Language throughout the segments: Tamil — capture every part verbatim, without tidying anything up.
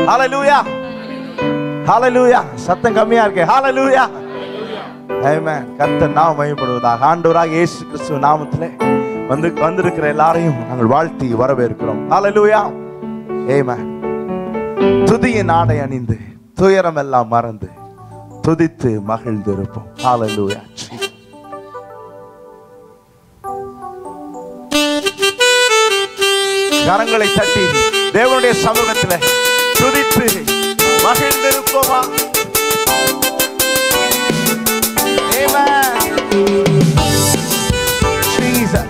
ஹalleluya ஹalleluya. சத்தம் கம்மியா இருக்கு. ஹalleluya ஆமென். கர்த்தர் நாமம் மகிமைப்படுவதாக. ஆண்டவராகிய இயேசு கிறிஸ்து நாமத்திலே வந்து வந்திருக்கிற எல்லாரையும் நாங்கள் வாழ்த்தி வரவேற்கிறோம். ஹalleluya ஆமென். துதியின் ஆடை அணிந்து துயரம் எல்லாம் மறந்து துதித்து மகிழ்ந்திருப்போம். ஹalleluya. கரங்களை தட்டி தேவனுடைய சமூகத்தில் துதித்து மகிழ்ந்திருப்போமா? ஆமென். ஜீசஸ்.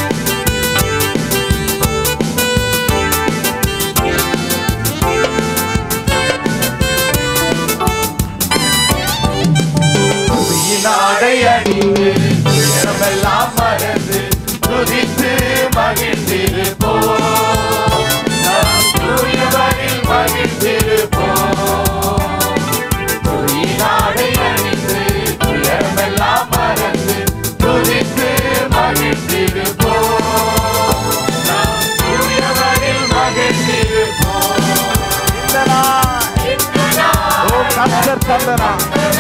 துதியினாடை அணிந்து துயரமெல்லாம் மறந்து துதித்து மகிழ்ந்திருப்போம். நாம் தூயவரில் மகிழ்ந்திருப்போம். துதியினாடை அணிந்து துயரமெல்லாம் மறந்து துதித்து மகிழ்ந்திருப்போம். நாம் தூயவரில் மகிழ்ந்திருப்போம். இந்த நாள் இந்த நாள் ஓ கர்த்தர் தந்த நாள்.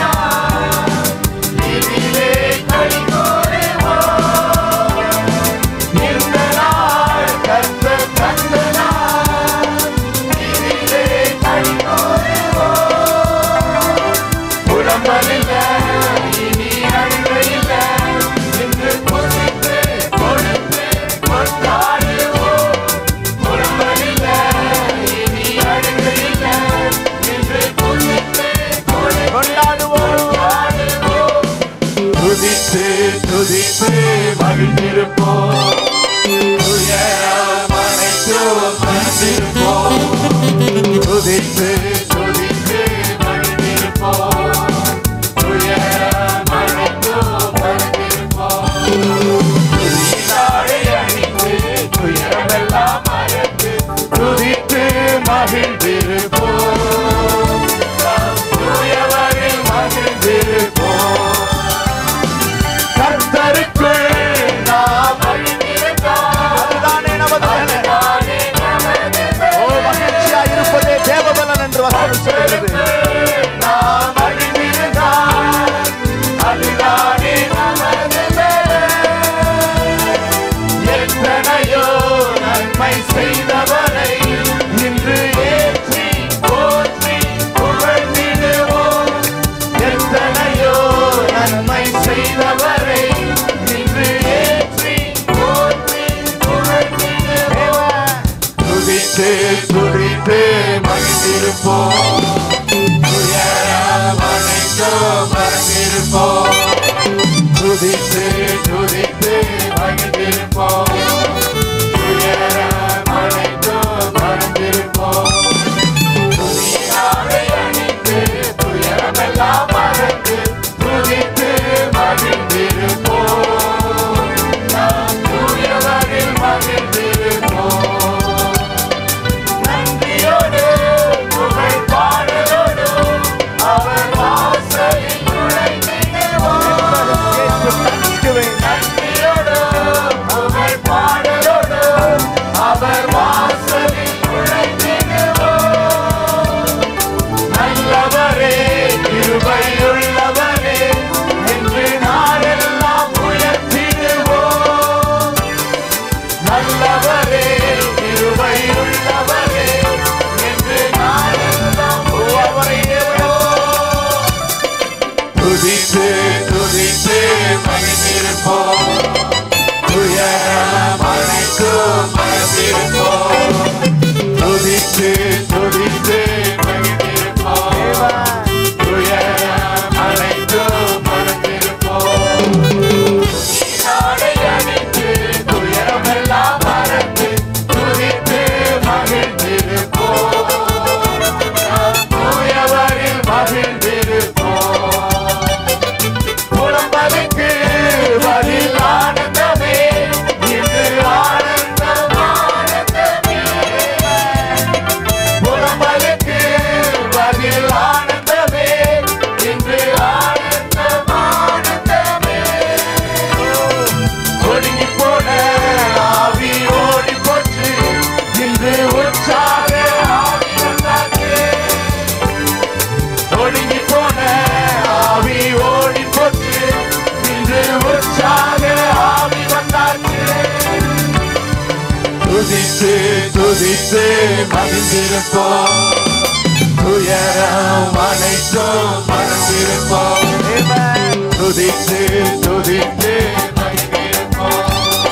இதிலே களி கூறுவோம். இந்த நாள் கர்த்தர் தந்த நாள். இதிலே களி கூறுவோம். புலம்பலில்லை, இனி அழுகையில்லை. இன்று புசித்து கொடுத்து கொண்டாடுவோம். புலம்பலில்லை, இனி அழுகையில்லை. இன்று புசித்து கொடுத்து கொண்டாடுவோம். துதித்து துதித்து மகிழ்ந்திருப்போம். துயரம் அனைத்தும் மறந்திருப்போம். துதித்து துதித்து மகிழ்ந்திருப்போம். துயரம் அனைத்தும் மறந்திருப்போம். துதியினாடை அணிந்து துயரமெல்லாம் மறந்து துதித்து மகிழ்ந்திருப்போம். நாம் தூயவரில் மகிழ்ந்திருப்போம். கர்த்தருக்குள் நாம் மகிழ்ந்திருப்போம். அதுதானே நமது வேலை. அதுதானே நமது வேலை. ஓ மகிழ்ச்சியாய் இருப்பதே தேவபலன் என்று வசனம் சொல்கிறது. நாம் மகிழ்ந்திருந்தால் அதுதானே நமது வேலை. எத்தனையோ நன்மை செய்தவரை இன்று ஏற்றி போற்றி புகழ்ந்திடுவோம். எத்தனையோ நன்மை செய்தவரை இன்று ஏற்றி போற்றி புகழ்ந்திடுவோம். துதித்து துதித்து மகிழ்ந்திருப்போம். துயரம் அனைத்தும் மறந்திருப்போம். துதித்து துதித்து மகிழ்ந்திருப்போம். துயரம் அனைத்தும் மறந்திருப்போம். துதியினாடை அணிந்து துயரமெல்லாம் மறந்து துதித்து மகிழ்ந்திருப்போம். நாம் தூயவரில் மகிழ்ந்திருப்போம். நன்றியோடு புகழ் பாடலோடு அவர் வாசலில் நுழைந்திடுவோம். நன்றியோடு புகழ் பாடலோடு அவர் வாசலில் நுழைந்திடுவோம். நல்லவரே கிருபையுள்ளவரே என்று நாளெல்லாம் உயர்த்திடுவோம். நல்லவரே கிருபையுள்ளவரே என்று நாளெல்லாம் உயர்த்திடுவோம். துதித்து துதித்து மகிழ்ந்திருப்போம். துயரம் அனைத்தும் மறந்திருப்போம். துதித்து துதித்து மகிழ்ந்திருப்போம். துயரம் அனைத்தும் மறந்திருப்போம். துதியினாடை அணிந்து துயரமெல்லாம் மறந்து துதித்து மகிழ்ந்திருப்போம். நாம் தூயவரில் மகிழ்ந்திருப்போம். புலம்பலுக்கு பதில் ஆனந்தமே துதித்து துதித்து மகிழ்ந்திருப்போம். துயரம் அனைத்தும் மறந்திருப்போம். துதித்து துதித்து மகிழ்ந்திருப்போம்.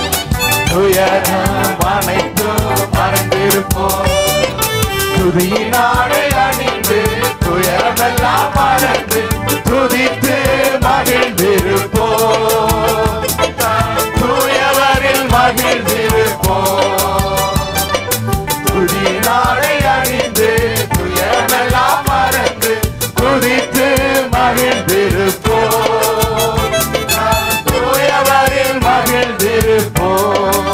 துயரம் அனைத்தும் மறந்திருப்போம். துதியினாலே அணிந்து துயரமெல்லாம் மறந்து துதித்து மகிழ்ந்திருப்போம். தூயவரில் மகிழ்ந்திருப்போம். துதியினாலே அணிந்து துயரமெல்லாம் மறந்து துதித்து மகிழ்ந்திருப்போம். தூயவரில் மகிழ்ந்திருப்போம்.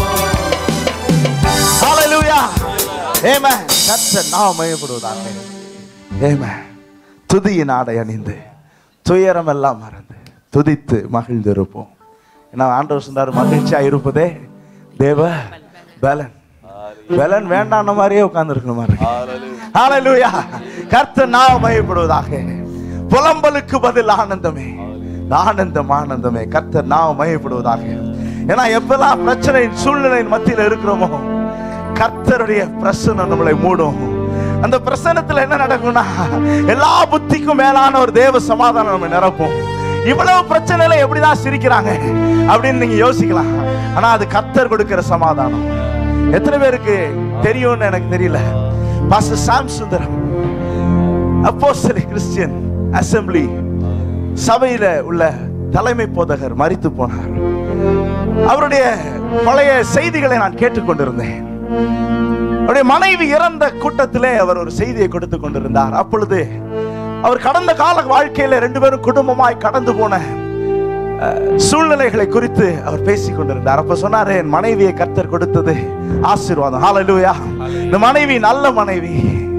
ஹல்லேலூயா. ஆமென். கர்த்தர் நாமம் மகிமைப்படுவதாக. ஆமென். துதியின் ஆடை அணிந்து துயரம் எல்லாம் மறந்து துதித்து மகிழ்ந்திருப்போம். ஏன்னா ஆண்டவர் சொன்னார், மகிழ்ச்சியா இருப்பதே தேவ பலன். பலன் வேண்டான மாதிரியே உட்கார்ந்து இருக்கணும் மாதிரி. ஹல்லேலூயா. கர்த்தர் நாமம் மகிமைப்படுவதாக. புலம்பலுக்கு பதில் ஆனந்தமே, ஆனந்தம் ஆனந்தமே. கர்த்தர் நாமம் மகிமைப்படுவதாக. ஏன்னா எப்பெல்லாம் பிரச்சனை சூழ்நிலையின் மத்தியில் இருக்கிறோமோ கர்த்தருடைய பிரசன்னம் நம்மளை மூடும். அந்த பிரசன்னத்துல என்ன நடக்கும்னா எல்லா புத்திக்கும் மேலான ஒரு தேவ சமாதானம் நம்ம நிரப்பும். இவ்வளவு பிரச்சனையில எப்படிதான் சிரிக்கிறாங்க அப்படின்னு நீங்க யோசிக்கலாம். ஆனா அது கர்த்தர் கொடுக்கிற சமாதானம். எத்தனை பேருக்கு தெரியும்னு எனக்கு தெரியல. Pastor Sam Sundaram apostolic Christian assembly சபையில உள்ள தலைமை போதகர் மரித்து போனார். அவருடைய பழைய செய்திகளை நான் கேட்டுக்கொண்டிருந்தேன். அவருடைய மனைவி இறந்த கூட்டத்திலே அவர் ஒரு செய்தியை கொடுத்து கொண்டிருந்தார். அப்பொழுது அவர் கடந்த கால வாழ்க்கையில ரெண்டு பேரும் குடும்பமாய் கடந்து போன சூழ்நிலைகளை குறித்து அவர் பேசிக் கொண்டிருந்தார். அப்ப சொன்னாரு, என் மனைவியை கர்த்தர் கொடுத்தது ஆசீர்வாதம். ஹல்லேலூயா. இந்த மனைவி நல்ல மனைவி.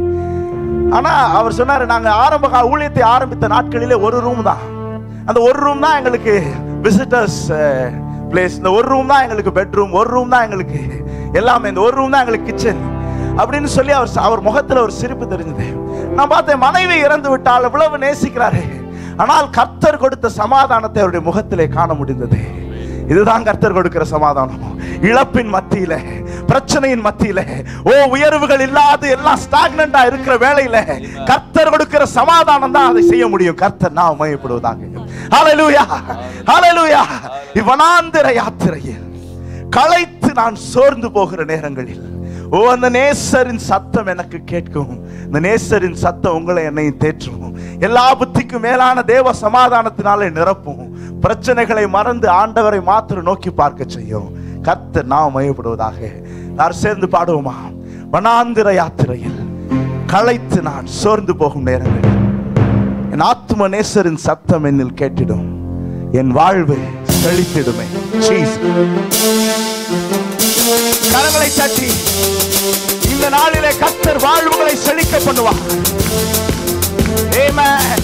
ஆனா அவர் சொன்னாரு, நாங்க ஆரம்ப கால ஊழியத்தை ஆரம்பித்த நாட்களிலே ஒரு ரூம் தான். அந்த ஒரு ரூம் தான் எங்களுக்கு விசிட்டர்ஸ் பிளேஸ். இந்த ஒரு ரூம் தான் எங்களுக்கு பெட்ரூம், ஒரு ரூம் தான் எங்களுக்கு எல்லாமே, இந்த ஒரு ரூம் தான் எங்களுக்கு கிச்சன் அப்படின்னு சொல்லி அவர் அவர் முகத்துல ஒரு சிரிப்பு தெரிஞ்சது. நான் பார்த்தேன், மனைவி இறந்து விட்டால் எவ்வளவு நேசிக்கிறாரு, ஆனால் கர்த்தர் கொடுத்த சமாதானத்தை அவருடைய முகத்திலே காண முடிந்தது. இதுதான் கர்த்தர் கொடுக்கிற சமாதானம். இழப்பின் மத்தியில, பிரச்சனையின் மத்தியில, ஓ உயர்வுகள் இல்லாது எல்லாம் ஸ்டாக்னண்டா இருக்கிற வேளையில கர்த்தர் கொடுக்கிற சமாதானம் தான் அதை செய்ய முடியும். கர்த்தர் நாம் மகிமைப்படுவதாக. ஹல்லேலூயா. ஹல்லேலூயா. இவனாந்திர யாத்திரையில் களைத்து நான் சோர்ந்து போகிற நேரங்களில் ஓ அந்த நேசரின் சத்தம் எனக்கு கேட்கும். இந்த நேசரின் சத்தம் உங்களை என்னையும் தேற்றும். எல்லா புத்திக்கும் மேலான தேவ சமாதானத்தினாலே நிரப்பும். பிரச்சனைகளை மறந்து ஆண்டவரை மாத்திரம் நோக்கி பார்க்க செய்யும். கர்த்தர் நாம் மகிமைப்படுவதாக. யார் சேர்ந்து பாடுவோமா? வனாந்திர யாத்திரையில் களைத்து நான் சோர்ந்து போகும் நேரங்களில் என் ஆத்தும நேசரின் சத்தம் என்னில் கேட்டிடும். என் வாழ்வு செழித்திடுமே. கரங்களை தட்டி இந்த நாளிலே கர்த்தர் வாழ்வுகளை செழிக்க பண்ணுவார். ஆமென்.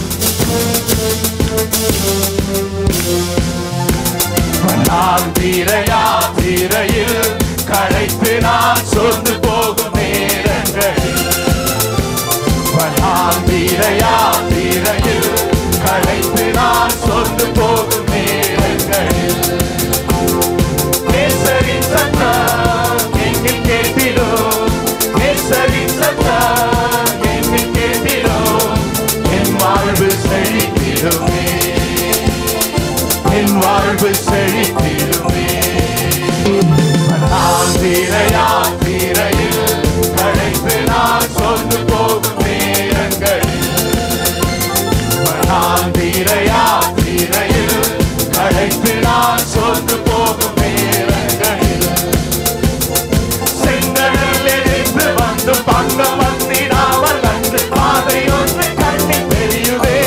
வனாந்திர யாத்திரையில் களைத்து நான் சோர்ந்து போகும் நேரங்களில், வனாந்திர யாத்திரையில் களைத்து நான் சோர்ந்து போகும் நேரங்களில் நேசரின் சத்தம் எங்கில் கேட்டிடும். நேசரின் சத்தம் எங்கில் கேட்டிடும். என் வாழ்வு செழித்திடுமே, என் வாழ்வு செழித்திடுமே. வனாந்திர யாத்திரையில் களைத்து நான் சோர்ந்து போகும் நேரங்களில், வனாந்திர யாத்திரையில் களைத்து நான் சோர்ந்து போகும் நேரங்களில் செங்கடலில் இருந்து வந்து பங்கம் வந்திடாமல் அன்று பாதை ஒன்று கண்ணில் தெரியுதே.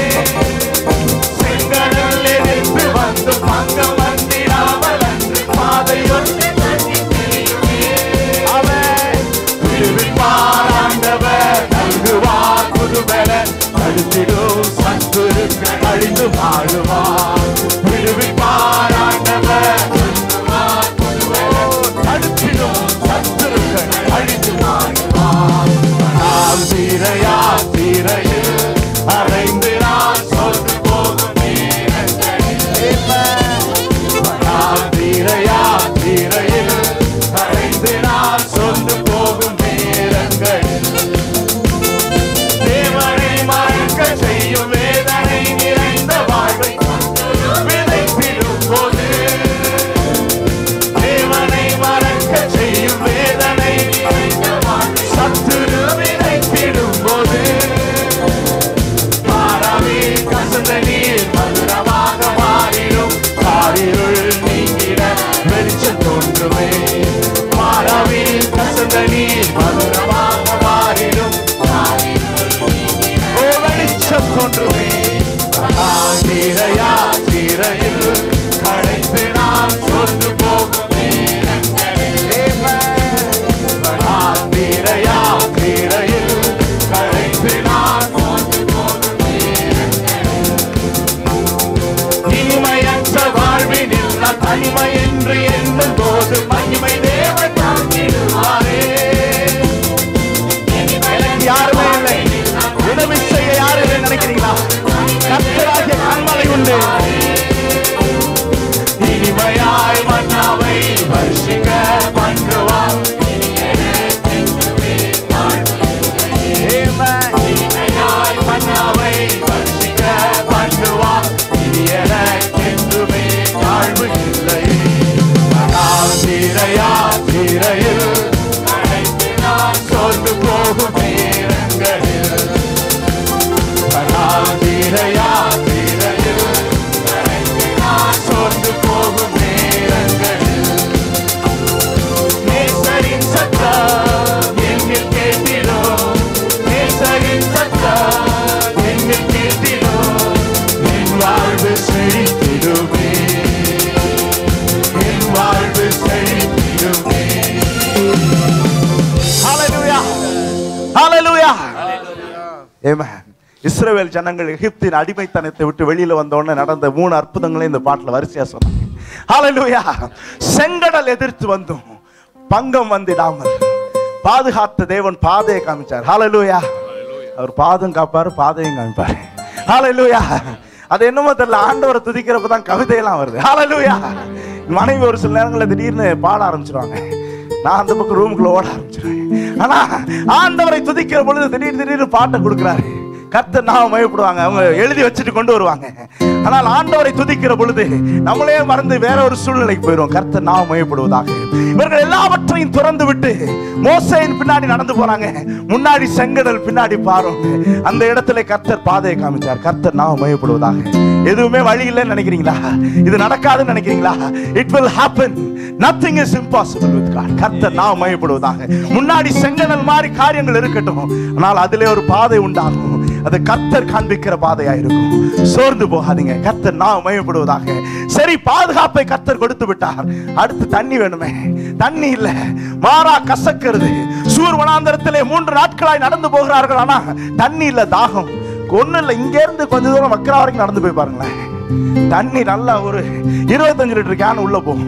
செங்கடலில் இருந்து வந்து பங்கம் வந்திடாமல் அன்று பாதை ஒன்று கண்ணில் தெரியுதே. அவர் விடுவிப்பார், ஆண்டவர் நல்குவார் புதுபலன், தடுத்திடும் சத்துருக்கள் அழிந்து வாழுவார். விடுவிப்பார், ஆண்டவர் நல்குவார் புதுபலன், தடுத்திடும் சத்துருக்கள் அழிந்து வாழுவார். வனாந்திர யாத்திரையில் அலைந்து நான் சோர்ந்து போகும் நேரங்களில், வனாந்திர யாத்திரையில் அலைந்து நான் ஆமென். இஸ்ரவேல் ஜனங்கள் எகிப்தின் அடிமைத்தனத்தை விட்டு வெளியில வந்தோடனே நடந்த மூணு அற்புதங்களையும் இந்த பாட்டுல வரிசையா சொன்னாங்க. ஹல்லேலூயா. செங்கடல் எதிர்த்து வந்தும் பங்கம் வந்திடாமல் பாதுகாத்த தேவன் பாதையை காமிச்சார். ஹல்லேலூயா. அவர் பாதம் காப்பாரு, பாதையும் காமிப்பாரு. ஹல்லேலூயா. அது என்னமோ தெரியல, ஆண்டவரை துதிக்கிறப்பதான் கவிதையெல்லாம் வருது. ஹல்லேலூயா. மனைவி ஒரு சில நேரங்களில் திடீர்னு பாட ஆரம்பிச்சிருவாங்க, நான் அந்த பக்கம் ரூமுக்குள்ள ஓட ஆரம்பிச்சிருவேன். ஆனா ஆண்டவரை துதிக்கிற பொழுது திடீர் திடீர்னு பாட்டை கொடுக்குறாரு. கர்த்தர் நாம மகிமைப்படுவாங்க, அவங்க எழுதி வச்சுட்டு கொண்டு வருவாங்க. ஆனால் ஆண்டவரை துதிக்கிற பொழுது நம்மளே மறந்து வேற ஒரு சூழ்நிலைக்கு போயிடும். கர்த்தர் நாம மகிமைப்படுவதாக. இவர்கள் எல்லாவற்றையும் துறந்து விட்டு மோசேயின் பின்னாடி நடந்து போறாங்க. முன்னாடி செங்கடல், பின்னாடி பாரும். அந்த இடத்துல கர்த்தர் பாதையை காமிச்சார். கர்த்தர் நாம மகிமைப்படுவதாக. எதுவுமே வழி இல்லைன்னு நினைக்கிறீங்களா? இது நடக்காதுன்னு நினைக்கிறீங்களா? It will happen. Nothing is impossible with God. கர்த்தர் நாம மகிமைப்படுவதாக. முன்னாடி செங்கடல் மாதிரி காரியங்கள் இருக்கட்டும், ஆனால் அதிலே ஒரு பாதை உண்டாகும். அது கர்த்தர் காண்பிக்கிற பாதையா இருக்கும். சோர்ந்து போகாதீங்க. கர்த்தர் நாம மகிமைப்படுவதாக. சரி, பாதுகாப்பை கர்த்தர் கொடுத்து விட்டார். அடுத்து தண்ணி வேணுமே. தண்ணி இல்ல, மாறா கசக்கிறது. சூர் வனாந்தரத்திலே மூன்று நாட்களாய் நடந்து போகிறார்கள். ஆனா தண்ணி இல்ல, தாகம். ஒண்ணு இல்ல, இங்க இருந்து கொஞ்ச தூரம் மக்கரா வரைக்கும் நடந்து போய் பாருங்களேன். தண்ணி நல்லா ஒரு இருபத்தஞ்சு லிட்டர் கேன் உள்ள போகும்.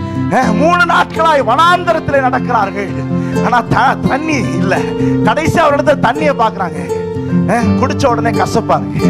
மூணு நாட்களாய் வனாந்தரத்திலே நடக்கிறார்கள். ஆனா தண்ணி இல்ல. கடைசி அவரிடத்துல தண்ணியை பாக்குறாங்க. குடிச்ச உடனே கசப்பா இருக்கு.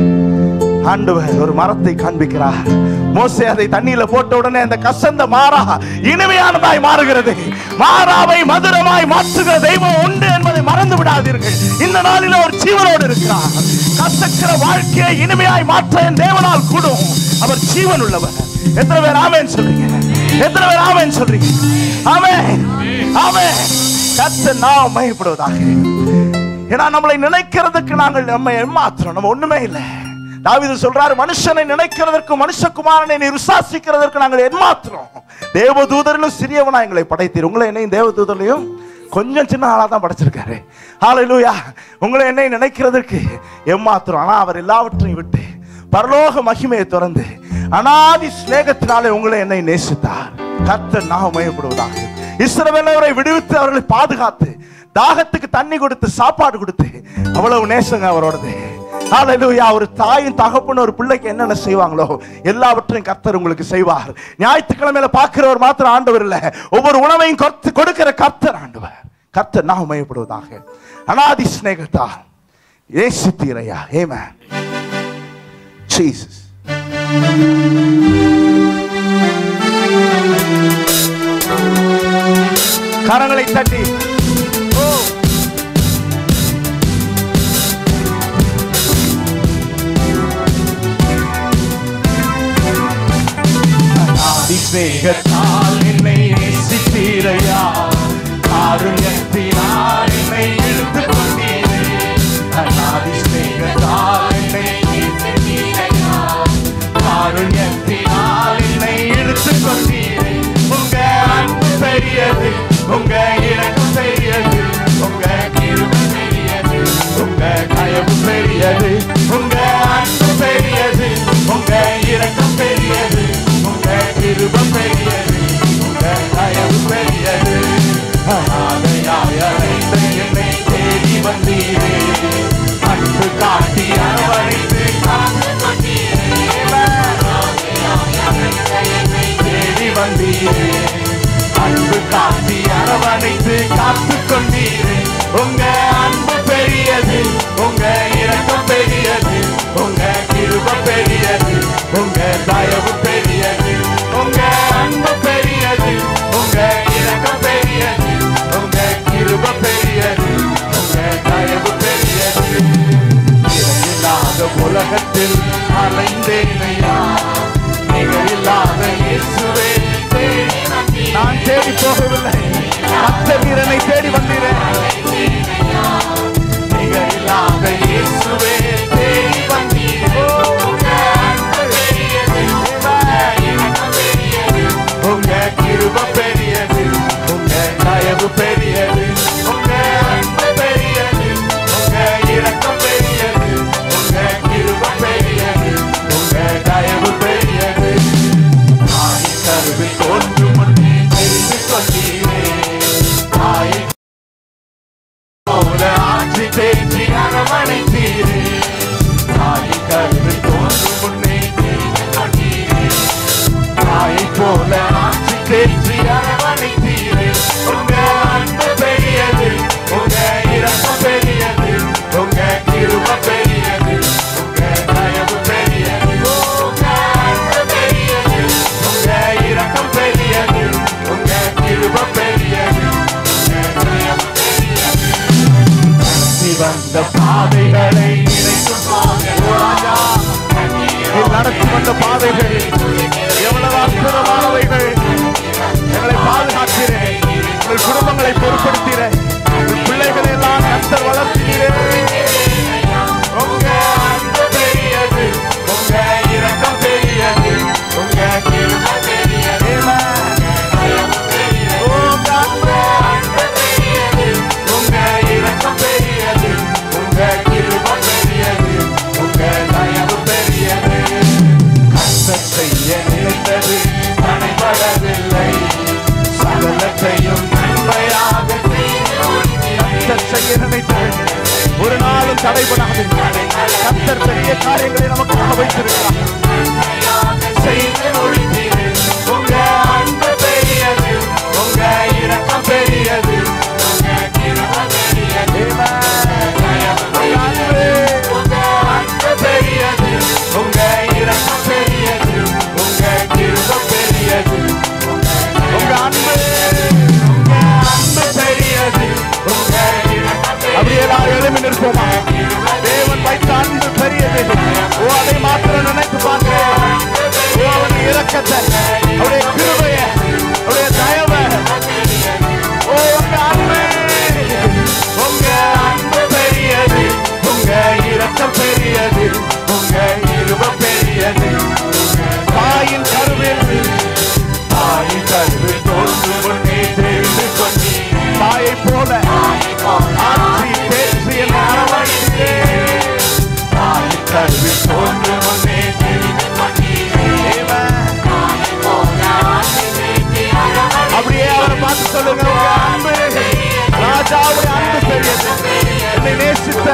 ஆண்டவர் ஒரு மரத்தை காண்பிக்கிறார். மோசே அதை தண்ணியில போட்ட உடனே அந்த கசந்த மாறா இனிமையானதாய் மாறுகிறது. மாறாவை மதுரமாய் மாற்றுகிற தெய்வம் உண்டு என்பதை மறந்து விடாதீர்கள். இந்த நாளில ஒரு ஜீவனோடு இருக்கிறார். கசக்கிற வாழ்க்கையை இனிமையாய் மாற்ற என் தேவனால் கூடும். அவர் ஜீவன் உள்ளவர். எத்தனை பேர் ஆமென் சொல்றீங்க? எத்தனை பேர் ஆமென் சொல்றீங்க? ஆமென், ஆமென். கர்த்தர் நாம மகிமைப்படுவதாக. ஏன்னா நம்மளை நினைக்கிறதுக்கு நாங்கள் நம்ம ஏமாத்துறோம். நம்ம ஒண்ணுமே இல்லை. தாவீது சொல்றாரு, மனுஷனை நினைக்கிறதற்கு மனுஷகுமாரனை நீ விசுவாசிக்கிறதற்கு நாங்கள் ஏமாத்துறோம். தேவதூதரிலும் சிறியவனா எங்களை படைத்தீர். உங்களை என்னையும் தேவதூதரையும் கொஞ்சம் சின்ன ஆளா தான் படைச்சிருக்காரு. ஹல்லேலூயா. உங்களை என்னை நினைக்கிறதற்கு ஏமாத்துறோம். ஆனா அவர் எல்லாவற்றையும் விட்டு பரலோக மகிமையை திறந்து அனாதி சிநேகத்தினாலே உங்களை என்னை நேசித்தார். கர்த்தர் நாம மகிமைப்படுவதாக. இஸ்ரவேலரை விடுவித்து அவர்களை பாதுகாத்து தாகத்துக்கு தண்ணி கொடுத்து சாப்பாடு கொடுத்து அவ்வளவு நேசங்க அவரோடது. ஹல்லேலூயா. ஒரு தாயும் தகப்பன் ஒரு பிள்ளைக்கு என்னென்ன செய்வாங்களோ எல்லாவற்றையும் கர்த்தர் உங்களுக்கு செய்வார். ஞாயிற்றுக்கிழமையில பார்க்கிறவர் மாத்திரம் ஆண்டவர் இல்ல, ஒவ்வொரு உணவையும் கொடுக்கிற கர்த்தர் ஆண்டவர். கர்த்தர் நாம மகிமைப்படுவதாக. அனாதி சிநேகத்தா நேசித்தீரையா. ஆமென். ஜீசஸ். கரங்களை தட்டி ஸ்நேகத்தால் என்னை நேசித்தீரையா. காருண்யத்தினால் என்னை இழுத்து கொண்டீரே. அநாதி ஸ்நேகத்தால் என்னை நேசித்தீரையா. காருண்யத்தினால் என்னை இழுத்து கொண்டீரே. உங்க அன்பு பெரியது, உங்க இரக்கம் பெரியது, உங்க கிருபை பெரியது, உங்க தயவு பெரியது. உங்க அன்பு பெரியது, உங்க இரக்கம் பெரியது, கிருபை பெரியது, உங்க தயவு பெரியது. அநாதையாய் அழைத்து என்னை தேடி வந்தீரே. அன்பு காட்டி அரவணைத்து தேடி வந்தீரே. அன்பு காட்டி அரவணைத்து காத்து கொண்டீரே. உங்க அன்பு பெரியது, உங்க இரக்கம் பெரியது, உங்க கிருபை பெரியது, உங்க தயவு பெரியது. உங்க அன்பு பெரியது, உங்க இரக்கம் பெரியது, உங்க கிருபை பெரியது, உங்க தயவு பெரியது. இல்லாத உலகத்தில் அலைந்தேனையா. நிகரில்லாத இயேசுவே நான் தேடி போகவில்லை. கர்த்தர் என்னை தேடி வந்தீரே. நிகரில்லாத தேற்றி அரவணைத்தீரே. உங்க அன்பு பெரியது, உங்க இரக்கம் பெரியது, உங்க கிருபை பெரியது, உங்க தயவு பெரியது. உங்க அன்பு பெரியது, உங்க இரக்கம் பெரியது, உங்க கிருபை பெரியது, உங்க தயவு பெரியது. நடத்தி வந்த பாதைகளை நினைக்கும் ராஜா, நடத்தி வந்த பாதைகள் எவ்வளவு அற்புதமானவைகள். எங்களை பாதுகாக்கிறேன், உங்கள் குடும்பங்களை பொறுப்படுத்தினேன், உங்கள் பிள்ளைகளை எல்லாம் கர்த்தர் வளர்த்தீரே. உங்க அன்பு பெரியது, உங்க இரக்கம் பெரியது, உங்க கிருபை பெரியது. உங்க அன்பு பெரியது, உங்க இரக்கம் பெரியது, உங்க கிருபை பெரியது, உங்க தயவு பெரியது. கர்த்தர் செய்ய நினைத்தது தடைபடவில்லை, சகலத்தையும் நன்மையாக கர்த்தர் செய்ய நினைத்தது ஒரு நாளும் தடைபடாது. கர்த்தர் பெரிய காரியங்களை நமக்காக வைத்திருக்கிறார். செய்து முடித்தீரே. உங்க அன்பு பெரியது, உங்க இரக்கம் பெரியது, உங்க கிருபை பெரியது. உங்க அன்பு, உங்க அன்பு பெரியது, உங்க இரக்கம் பெரியது, உங்க கிருபை பெரியது. உங்க அன்பு, உங்க அன்பு பெரியது, உங்க இரக்கம் பெரியது. அப்படியே எல்லாரும் எழுப்பி நிற்போமா? தேவன் வைத்த அன்பு பெரியது. ஓ, அதை மாத்திரம் நினைத்து பார்க்கிறேன். ஓ, அவருடைய இரக்கத்தை, அவருடைய கிருபையை, அவருடைய தயவை. ஓ, உங்க அன்பு, உங்க அன்பு பெரியது, உங்க இரக்கம் பெரியது, உங்க கிருபை பெரியது. தாயின் கருவில், தாயின் கருவில் தோன்றும் முன்னே தெரிந்து கொண்டீர். தாயை போல ஆட்சி பேசி என்னை அரவணைத்தீரே. தாயின் கருவில் தோன்றும் முன்னே தெரிந்து கொண்டீர். அப்படியே அவரை பார்த்து சொல்லுங்க, உங்க அன்பு, ராஜாவுடைய அன்பு பெரியது, என்னை நேசித்த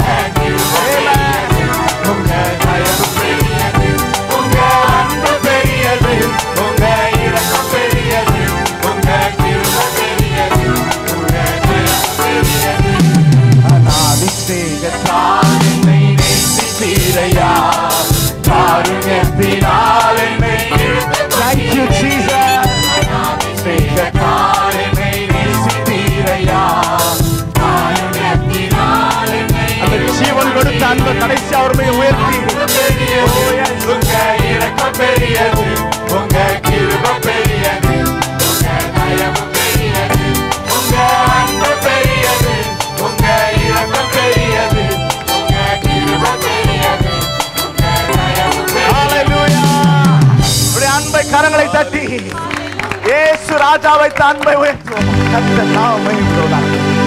உங்க தயவு பெரியது, உங்க அன்பு பெரியது, உங்க இரக்கம் பெரியது, உங்க கிருபை பெரியது, உங்க தயவு பெரியது. அநாதி சிநேகத்தால் என்னை நேசித்தீரையா, காருண்யத்தினால் என்னை Thank you, Jesus. அநாதி சிநேகத்தால் என்னை நேசித்தீரையா, காருண்யத்தினால் என்னை அந்த ஜீவன் கொடுத்த அன்பு கடைசி அவருடைய உயர்த்தி. உங்க இரக்கம் பெரியது, உங்க கிருபை பெரியது, உங்க தயவு பெரியது. உங்க அன்பு பெரியது, உங்க இரக்கம் பெரியது, உங்க கிருபை பெரியது, உங்க தயவு பெரியது. ஹல்லேலூயா. உடைய அன்பை கரங்களை தட்டி இயேசு ராஜா வைத்த அன்பை உயர்த்துவோம். கர்த்தர் நாமம் மகிமைப்படுவதாக.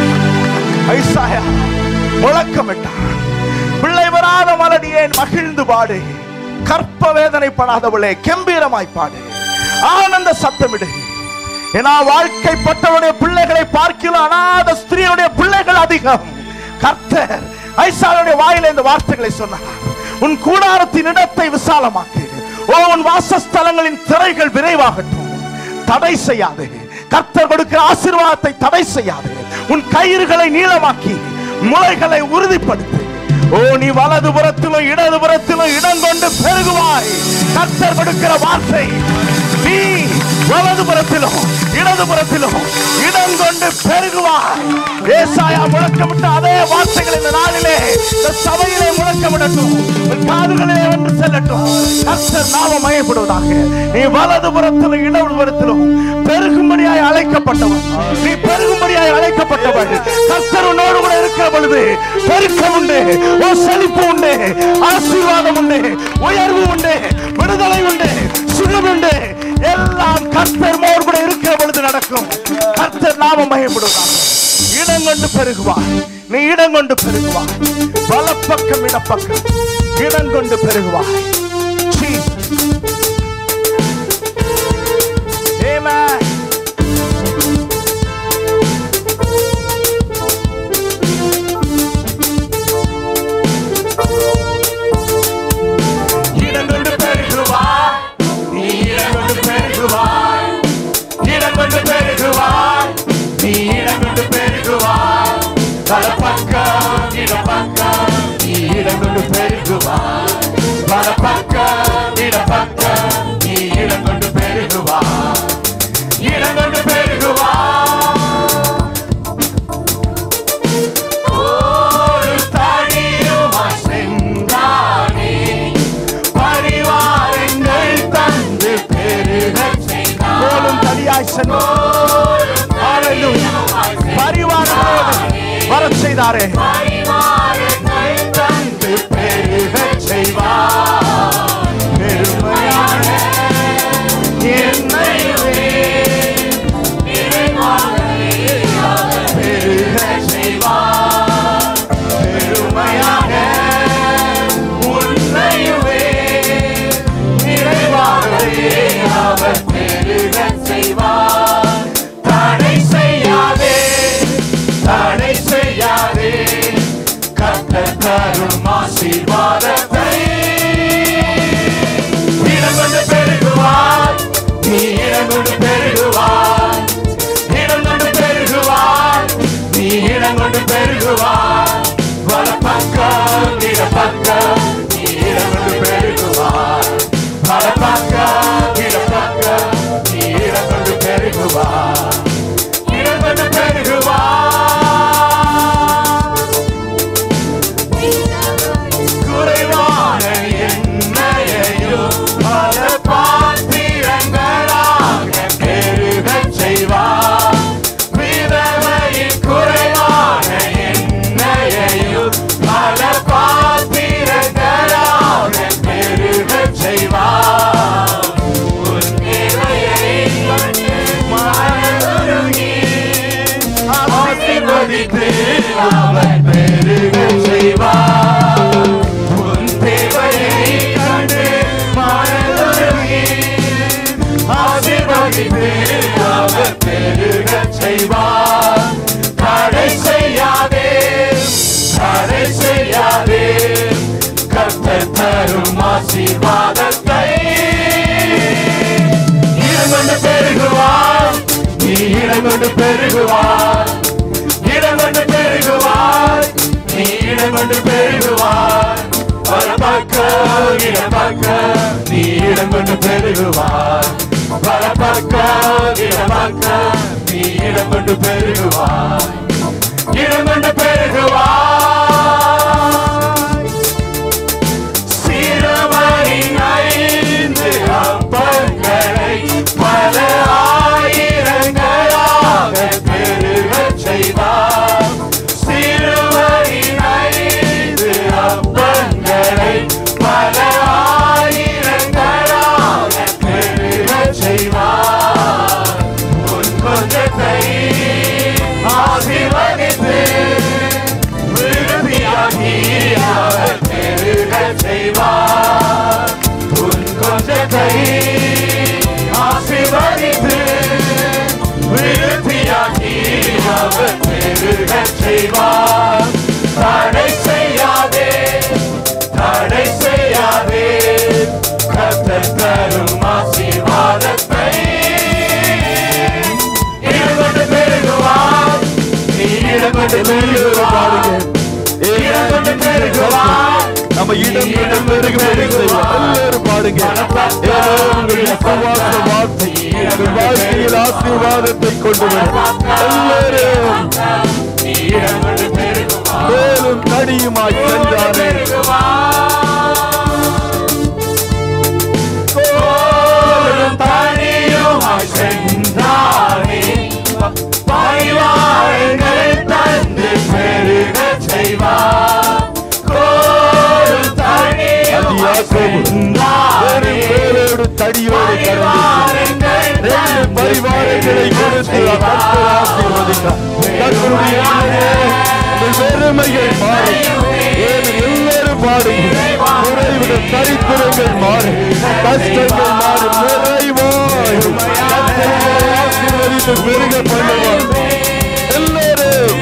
ஐசாயா முழக்கமிட்டார், பிள்ளை வராத மலடியேன் மகிழ்ந்து பாடு, கற்ப வேதனைப்படாதவளே கம்பீரமாய் பாடு, ஆனந்த சத்தமிடு. ஏன்னா வாழ்க்கைப்பட்டவருடைய பிள்ளைகளை பார்க்கலாம் அநாத ஸ்திரீயுடைய பிள்ளைகள் அதிகம். கர்த்தர் ஐசாயாவுடைய வாயில இந்த வார்த்தைகளை சொன்னார், உன் கூடாரத்தின் இடத்தை விசாலமாக்கு, ஓ உன் வாசஸ்தலங்களின் திரைகள் விரைவாகட்டும். தடை செய்யாது, கர்த்தர் கொடுக்கிற ஆசீர்வாதத்தை தடை செய்யாது. உன் கயிறுகளை நீளமாக்கி முளைகளை உறுதிப்படுத்து. ஓ நீ வலது புறத்திலும் இடது புறத்திலும் இடம் கொண்டு பெருகுவாய். கர்த்தர் கொடுக்கிற வார்த்தை, நீ வலது புறத்திலும் இடது புறத்திலும் இடம் கொண்டு பெருகுவாய். ஏசாயா முழக்கமிட்ட அதே வார்த்தைகள் இந்த நாளிலே இந்த சபையிலே முழக்கமிடட்டும், காதுகளிலே வந்து செல்லட்டும். கர்த்தர் நாமம் மகிமைப்படுவதாக. நீ வலது புறத்திலும் இடது புறத்திலும் பெருகும்படியாய் அழைக்கப்பட்டவன், நீ பெருகும்படியாய் அழைக்கப்பட்டவன். கர்த்தர் உன்னோடு கூட இருக்கிற பொழுது பெருக்கம் உண்டு, செழிப்பு உண்டு, ஆசீர்வாதம் உண்டு, உயர்வு உண்டு, விடுதலை உண்டு, சுகம் உண்டு. எல்லாம் கர்த்தர் மோர் கூட இருக்கிற பொழுது நடக்கும். கர்த்தர் நாமம் மகிமைப்படுவதாக. இடம் கொண்டு பெருகுவாய், நீ இடம் கொண்டு பெருகுவாய். வலப்பக்கம் இடப்பக்கம் இடம் கொண்டு பெருகுவாய். Amen. இடம் கொண்டு பெருகுவாய், நீ இடம் கொண்டு பெருகுவாய். இடம் கொண்டு பெருகுவாய், நீ இடம் கொண்டு பெருகுவாய், பல பக்கம் இடம் பக்கம் நீ இடம் கொண்டு பெருகுவாய், பல பக்கம் இடம் பக்கம் நீ இடம் கொண்டு பெருகுவாய், இடம் கொண்டு பெருகுவாய். ஒரு தனியுமாய் சென்றானே, பரிவாரங்கள் தந்து பெருகச் செய்தார். போலும் தனியாய் சென்றோம், பரிவாரங்களோடு வரச் செய்தாரே, பரிவாரங்கள் தந்து பெருகச் செய்வார். பெருமையான என்னையே பெருகச் செய்வார். பெருமையாக உன்னையுமே நிறைவாகவே அவர் பெருகச் செய்வார். தடை செய்யாதே, தடை செய்யாதே, கர்த்தர் தரும் ஆசீர்வாதத்தை. இடம் கொண்டு பெருகுவார், நீ இடம் கொண்டு பெருகுவார், இடம் கொண்டு பெருகுவார், நீ இடம் கொண்டு பெருகுவார், வல பக்கம் இட பக்கம் நீ இடம் கொண்டு பெருகுவார், வல பக்கம் இட பக்கம் நீ இடம் கொண்டு பெருகுவார், இடம் கொண்டு பெருகுவார். குறைவான என்னையையும் பல பாத்திரங்களாக பெருகச் செய்வார். விதவையின் குறைவான என்னையையும் பல பாத்திரங்களாக பெருகச் செய்வார். உன் தேவையை மனதுருகி ஆசீர்வதித்து அவர் பெருகச் செய்வார். உன் தேவையை கண்டு மனதுருகி ஆசீர்வதித்து அவர் பெருகச் செய்வார். தடை செய்யாதே, தடை செய்யாதே, கர்த்தர் தரும் ஆசீர்வாதத்தை. இடம் கொண்டு பெருகுவார், நீ இடம் கொண்டு பெருகுவார், இடம் கொண்டு பெருகுவார், நீ இடம் கொண்டு பெருகுவார், பல பக்கம் இடம் பக்கம் நீ இடம் கொண்டு பெருகுவார், பல பக்கம் இடம் பக்கம் நீ இடம் கொண்டு பெருகுவார், இடம் கொண்டு பெருகுவார். சிறுவனின் ஐந்து அப்பங்களை பல ஆயிரங்களாக பெருகச் செய்வார். சிறுவனின் ஐந்து அப்பங்களை பல ஆயிரங்களாக பெருகச் செய்வார். உன் கொஞ்சத்தை ஆசீர்வதித்து விரும்பியாகி அவர் பெருகச் செய்வார். உன் கொஞ்சத்தை ஆசீர்வதித்து விரும்பியாகி அவர் பெருகச் செய்வார். தடை செய்யாதே, தடை செய்யாதே, கர்த்தர் தரும் ஆசீர்வாதத்தை. இடம் கொண்டு பெருகுவார், நீ இடம் கொண்டு பெருகுவார், இடம் கொண்டு பெருகுவார், நம்ம இடம் இடம் பெருக பெருக செய்வோம். எல்லாரும் பாடுங்க. உங்களுடைய சவாச வார்த்தை உங்கள் வாழ்க்கையில் ஆசீர்வாதத்தை கொண்டு வரும். எல்லாரும் இடம் கொண்டு பெருகுவார், மேலும் தடியுமாய் சென்றாரே, தனியுமாய் சென்றாரே, பரிவாரங்கள் தந்து பெருகச் செய்வார். கோரும் தனியுமாய் சென்றாரே, தடியோடு பரிவாரங்களை கொடுத்து ஆசீர்வதித்தார். பெருமைகள் மாறி எல்லாரும் பாடும். குறைவுகள் தரித்திரங்கள் மாறி, கஷ்டங்கள் மாறி, நிறைவாய் ஆசீர்வதித்து பெருக பண்ணுவார். எல்லாரும்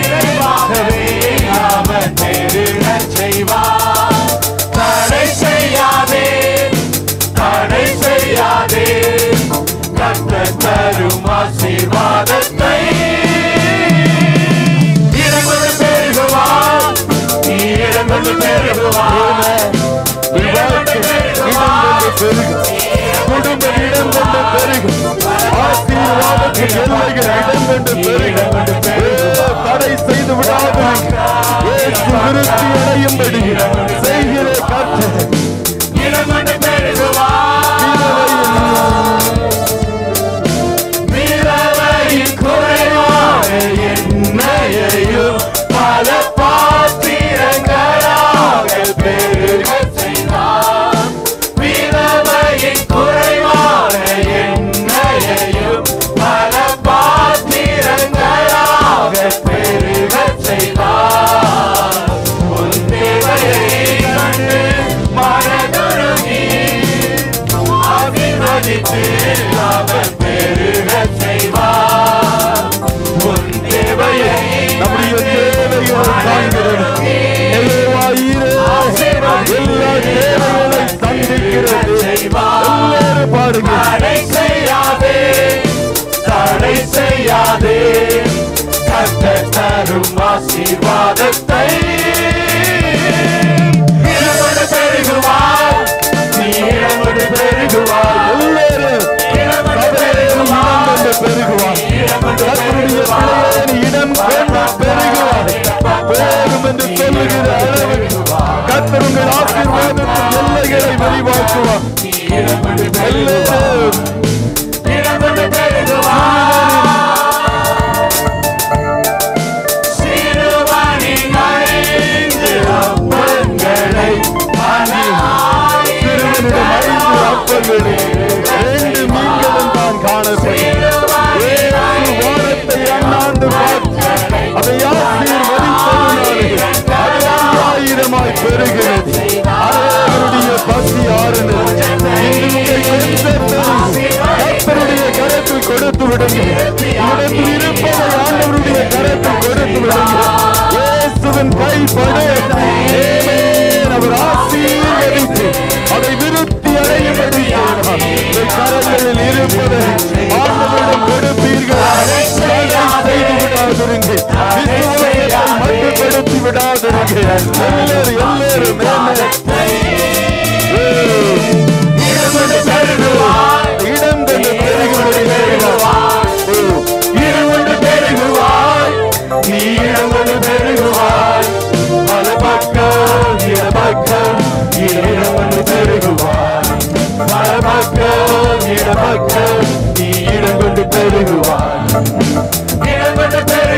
அவர் பெருகச் செய்வார். தடை செய்யாதே, தடை செய்யாதே, கர்த்தர் தரும் ஆசீர்வாதத்தை. எல்லைகள் இடம் கொண்டு பெருக தடை செய்து விடாது விருத்தி அடையும்படி செய்கிற கர்த்தர் மீறவையின் குறைவான என்னையையும் பல பாத்திரங்களாக பெருக செய்தார். மீறவையின் குறைவான என்னையையும் பல பாத்திரங்களாக பெருக செய்தார். உன் தேவையை கண்டு மனதுருகி ஆசீர்வதித்து அவர் பெருக செய்வார். உன் தேவையை நம்முடைய தேவைகளை காண்கிறது எல்லா தேவைகளை சந்திக்கிறது. எல்லாரும் பாடுங்க. தடை செய்யாதே தடை செய்யாதே கர்த்தர் தரும் ஆசீர்வாதத்தை பெருகுவார். நீ இடமோடு பெருகுவார். எல்லாரும் பெருகுவார். கர்த்தருடைய பிள்ளையே இடம் கொண்டு பெருகுவார். பெருகும் என்று சொல்லுகிற அளவுக்கு கர்த்தர் உங்கள் ஆசீர்வாதத்தின் எல்லைகளை விரிவாக்குவார். எல்லாரும் இடமோடு பெருகுவார். சிறுவனின் ஐந்து அப்பங்களை அப்பங்களை ரெண்டு மீன்களும் தான் காணப்படும். வானத்தை அண்ணாந்து பார்த்து அதை ஆசீர்வதித்ததினாலே ஆயிரமாய் பெறுகிறது. அவருடைய பசி ஆறுனது. கர்த்தருடைய கரத்தில் கொடுத்து விடுங்க. இடத்தில் இருப்பதை ஆண்டவருடைய கரத்தில் கொடுத்து விடுங்க. இயேசுவின் கைப்படு அவர் ஆசீர்வதித்து அதை விருத்தி அடையும்படி கரங்களில் இருப்பதை ஆண்டவரிடம் கொடுப்பீர்கள். செய்து விடாதிருங்க. விசுவாசத்தை மட்டுப்படுத்தி விடாதிருங்க. எல்லாரும் எல்லாரும் இடம் கொண்டு பெருகுவார். இடம் கொண்டு பெருகுவார். நீ இடம் கொண்டு பெருகுவார். பல பக்கம் இட பக்கம் இடம் கொண்டு பெருகுவார். பல பக்கம் இட பக்கம் நீ இடம் கொண்டு பெருகுவார். இடம் கொண்டு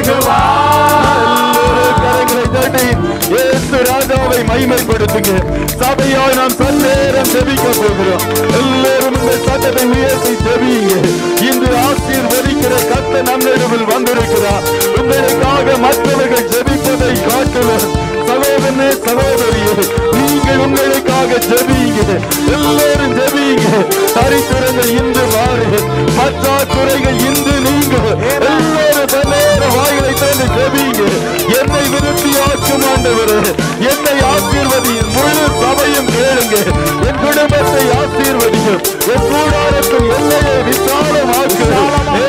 பெருகுவார். கரங்களை தட்டி இயேசு ராஜாவை மகிமைப்படுத்துங்க. சபையாய் நாம் சந்தேரம் ஜெபிக்க போகிறோம். எல்லாரும் இந்த சத்தத்தை உயர்த்தி ஜெபிங்க. இன்று ஆசீர்வதிக்கிற கர்த்தர் நம்மிடத்தில் வந்திருக்கிறார். உங்களுக்காக மற்றவர்கள் ஜெபிப்பதை காட்டிலும் சகோதரனே சகோதரியே நீங்கள் உங்களுக்காக ஜெபிங்க. எல்லாரும் ஜெபிங்க. தரித்திரங்கள் இன்று மாறு. பற்றாக்குறைகள் இன்று நீங்க. எல்லாரும் தன்னேற வாயிலை திறந்து ஜெபிங்க. என்னை விருத்தியாக்கும் ஆண்டவரே, என்னை ஆசீர்வதியும். முழு சபையும் கேளுங்க. என் குடும்பத்தை ஆசீர்வதியும். என் கூடாரத்தின் எல்லையை விசாலமாக்குகிறேன்.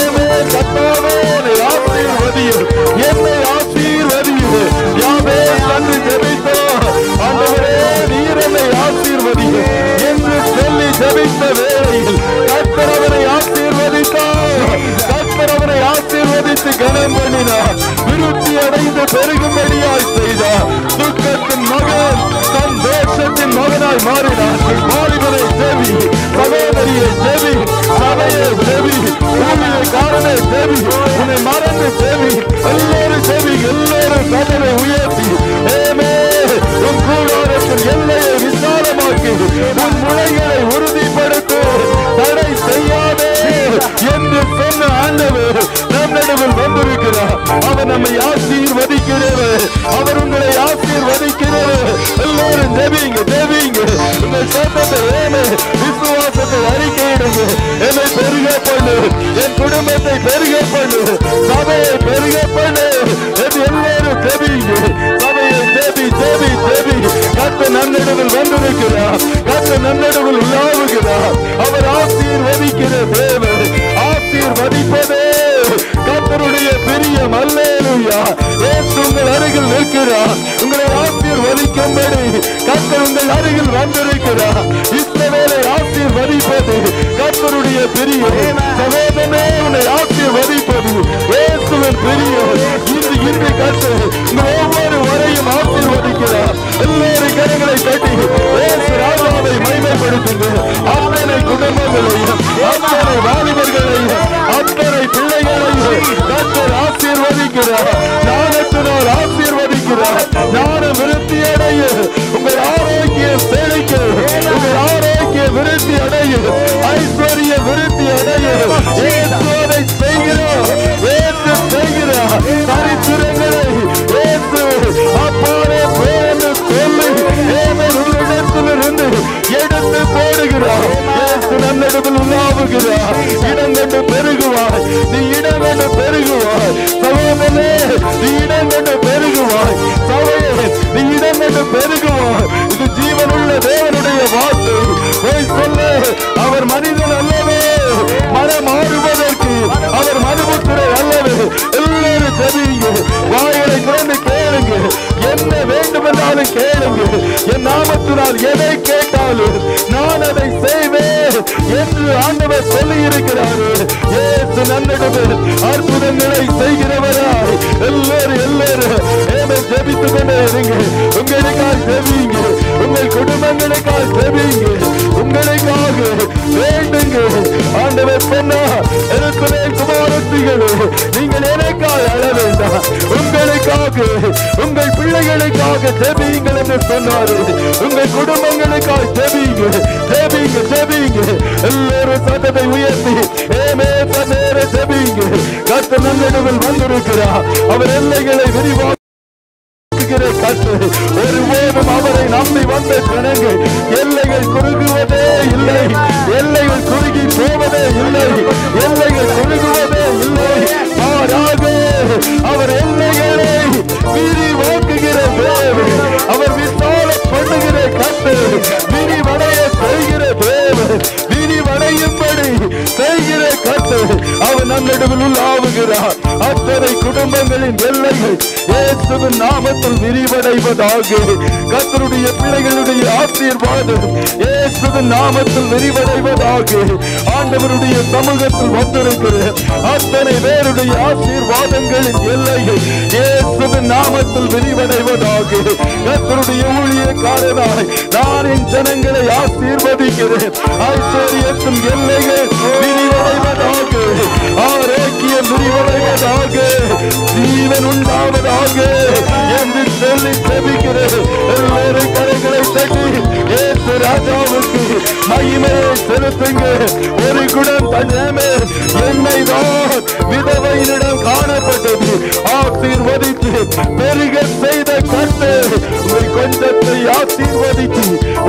கர்த்தாவே என்னை ஆசீர்வதியும். என்னை ஆசீர்வதியும். யாவே நன்றி ஜெபித்தோம். ஆண்டவரே நீர் என்னை ஆசீர்வதியும் என்று சொல்லி ஜெபித்த வேளையில் கர்த்தர் அவரை ஆசீர்வதித்தார். கர்த்தர் அவரை ஆசீர்வதித்து கனம் பண்ணினார். விருத்தி அடைந்து பெருகும்படியாய் செய்தார். துக்கத்தின் மகன் சந்தோஷத்தின் மகனாய் மாறினார். வாலிபரை ஜெபி, சகோதரியை ஜெபி, சபையை ஜெபி, ஊழியை காரனை ஜெபி, உன்னை மறந்து ஜெபி. எல்லாரும் ஜெபி. எல்லாரும் கதவை உயர்த்தி ஏமே உன் கூடாரத்தின் எல்லையை விசாலமாக்கி உன் முளைகளை உறுதிப்படுத்து. தடை செய்யாதே என்று சொன்ன ஆண்டவர் நம் நடுவில் வந்திருக்கிறார். அவர் நம்மை ஆசீர்வதிக்கிறவர். அவர் உங்களை ஆசீர்வதிக்கிறவர். எல்லாரும் ஜெபிங்க ஜெபிங்க. உங்கள் சத்தத்தை ஏமே விசுவாசத்தை அறிக்கையிடுங்க. என்னை பெருக பண்ணு. என் குடும்பத்தை பெருக பண்ணு. சபையை பெருக பண்ணு. எல்லாரும் ஜெபிங்க. சபையை ஜெபி ஜெபி ஜெபி. கர்த்தர் நம்மிடத்தில் வந்திருக்கிறார். கர்த்தர் நம்மிடத்தில் உலாவுகிறார். அவர் ஆசீர்வதிக்கிற தேவன். ஆசீர்வதிப்பதே கர்த்தருடைய பிரியம். அல்லேலூயா. இயேசு உங்கள் அருகில் நிற்கிறார். உங்களை ஆசீர்வதிக்கும்படி கர்த்தர் உங்கள் அருகில் வந்திருக்கிறார். இஸ்ரவேலை ஆசீர்வதிப்பது கர்த்தருடைய பிரியம். சகோதரனே உன்னை ஆசீர்வதி ஆண்டவர் சொல்லி இருக்கிறாரு. இயேசு நன்னிடத்தில் அற்புதங்களை செய்கிறவராய் எல்லாரும் எல்லாரும் ஏமே ஜெபித்துக் கொண்டே இருங்க. உங்களுக்காக ஜெபிங்க, உங்கள் குடும்பங்களுக்காக ஜெபிங்க, உங்களுக்காக வேண்டுங்க. ஆண்டவர் சொன்னா இருக்கிற குமாரத்திகளே, நீங்கள் எனக்காக அழ வேண்டாம், உங்களுக்காக உங்கள் பிள்ளைகளுக்காக ஜெபியுங்கள் என்று சொன்னாரு. உங்கள் குடும்பங்களுக்காக ஜெபிங்க, ஜெபிங்க, ஜெபிங்க. எல்லாரும் சத்தத்தை உயர்த்தி ஏமே சதேர ஜெபிங்க. கர்த்தர் நம்மிடத்தில் வந்திருக்கிறார். அவர் எல்லைகளை விரிவாக ஒருபோதும் அவரை நம்பி வந்த ஜனங்கள் எல்லைகள் குறுகுவதே இல்லை, எல்லைகள் குறுகி போவதே இல்லை, எல்லைகள் குறுகுவதே இல்லை. மாறாக அவர் எல்லைகளை விரிவாக்குகிற தேவன், அவர் விசால பண்ணுகிற கர்த்தர், விரிவடைய செய்கிற தேவன், விரிவடையும்படி செய்கிற கர்த்தர். அவர் நம்மிடத்தில் உள்ளாவுகிறார். அத்தனை குடும்பங்களின் எல்லைகள் இயேசுவின் நாமத்தில் விரிவடைவதாக. கர்த்தருடைய பிள்ளைகளுடைய ஆசீர்வாதம் இயேசுவின் நாமத்தில் விரிவடைவதாக. ஆண்டவருடைய சமூகத்தில் வந்திருக்கிற அத்தனை பேருடைய ஆசீர்வாதங்களின் எல்லைகள் இயேசுவின் நாமத்தில் விரிவடைவதாக. கர்த்தருடைய ஊழியக்காரனாய் நான் என் ஜனங்களை ஆசீர்வதிக்கிறேன். ஐஸ்வர்யத்தின் எல்லைகள் விரிவடைவதாக, ஆரோக்கியம் விரிவடைவதாக, ஜீவன் உண்டாவதாக என்று சொல்லி ஜெபிக்கிறேன். எல்லாரும் கரைகளை தட்டி இயேசு ராஜாவுக்கு மகிமையை செலுத்துங்க. ஒரு குடம் தண்ணமே எண்ணெய் தான் விதவையினிடம் காணப்பட்டது, ஆசீர்வதித்து பெருக செய்த கர்த்தர் உங்கள் கொஞ்சத்தை ஆசீர்வதித்து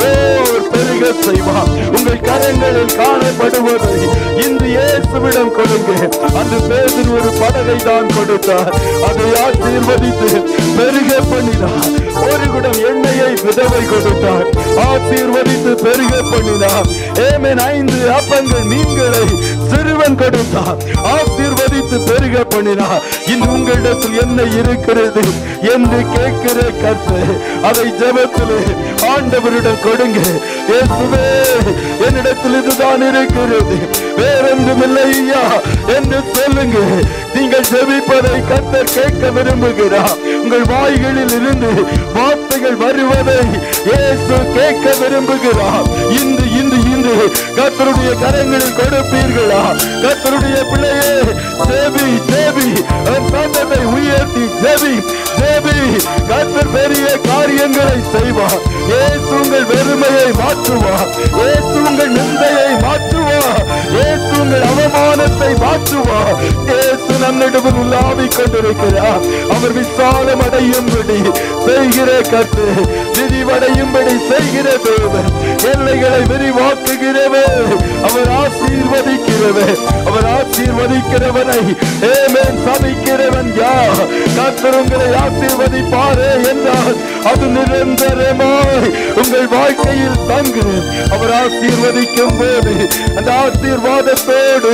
ஓர் பெருக செய்வார். உங்கள் கரங்களில் காணப்படுவதை இன்று இயேசுவிடம் கொடுங்க. அந்த பேதில் ஒரு படகை தான் கொடுத்தார், அதை ஆசீர்வதித்து பெருக பண்ணினார். ஒரு குடம் எண்ணெயை விதவை கொடுத்தார், ஆசீர்வதித்து பெருக பண்ணினார். ஏமேன் ஐந்து அப்பங்கள் மீன்களை சிறுவன் கொடுத்தார், ஆசீர்வதித்து பெருக பண்ணினார். இன்று உங்களிடத்தில் என்ன இருக்கிறது என்று கேட்கிற கர்த்தர் அதை ஜெபத்திலே ஆண்டவரிடம் கொடுங்க. இயேசுவே என்னிடத்தில் இதுதான் இருக்கிறது, வேறொன்றும் இல்லையா என்று சொல்லுங்க. நீங்கள் ஜெபிப்பதை கர்த்தர் கேட்க விரும்புகிறார். உங்கள் வாய்களில் இருந்து வார்த்தைகள் வருவதை இயேசு கேட்க விரும்புகிறார். இன்று இன்று இன்று கர்த்தருடைய கரங்களில் கொடுப்பீர்களா? கர்த்தருடைய பிள்ளையே ஜெபி, ஜெபி, சத்தத்தை உயர்த்தி ஜெபி, ஜெபி. கர்த்தர் பெரிய காரியங்களை செய்வார். இயேசு உங்கள் வெறுமையை மாற்றுவார், இயேசு உங்கள் நிந்தையை மாற்றுவார், இயேசு உங்கள் அவமானத்தை மாற்றுவார். இயேசு நம்மிடத்தில் உலாவிக் கொண்டிருக்கிறார். அவர் விசாலம் அடையும்படி செய்கிற கர்த்தர், விரிவடையும்படி செய்கிற தேவன், எல்லைகளை விரிவாக்குகிறவர், அவர் ஆசீர்வதிக்கிறவர். அவர் ஆசீர்வதிக்கிறவனை ஏமேன் சபிக்கிறவன் யார்? கர்த்தர் உங்களை ஆசீர்வதிப்பாரே என்றால் அது நிரந்தரமாய் உங்கள் வாழ்க்கையில் தங்கும். அவர் ஆசீர்வதிக்கும் போது அந்த ஆசீர்வாதத்தோடு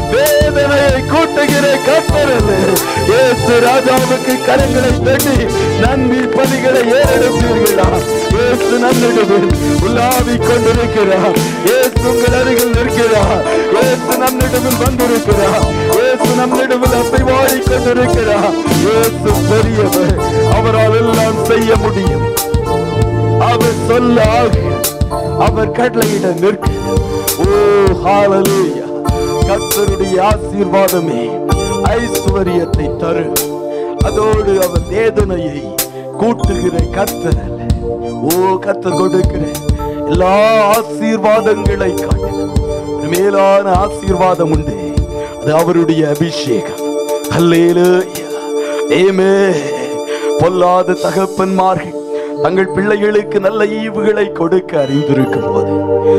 வேதனையை கூட்டுகிற கர்த்தர் அல்ல. இயேசு ராஜாவுக்கு கரங்களை தட்டி நன்மை பலிகளை ஏறெடுப்பீர்களா? இயேசு நம்மிடத்தில் உலாவிக் கொண்டிருக்கிறார். இயேசு உங்கள் அருகில் நிற்கிறார். இயேசு நம்மிடத்தில் வந்திருக்கிறார். இயேசு நம்மிடத்தில் அசைவாடி கொண்டிருக்கிறார். இயேசு பெரியவர், அவரால் எல்லாம் செய்ய முடியும். அவர் சொல்ல அவர் கடலையிட நிற்க. ஓ ஹalleluya. கர்த்தருடைய ஆசீர்வாதமே ஐஸ்வரியத்தை தரும். அதோடு அவர் வேதனையை கூட்டுகிற கர்த்தர் அல்ல. ஓ கர்த்தர் கொடுக்கிற எல்லா ஆசீர்வாதங்களை காட்டிலும் மேலான ஆசீர்வாதம் உண்டு. அது அவருடைய அபிஷேகம். அல்லேலூயா. ஆமென். பொல்லாத தகப்பன்மார்கள் தங்கள் பிள்ளைகளுக்கு நல்ல ஈவுகளை கொடுக்க அறிந்திருக்கும் போது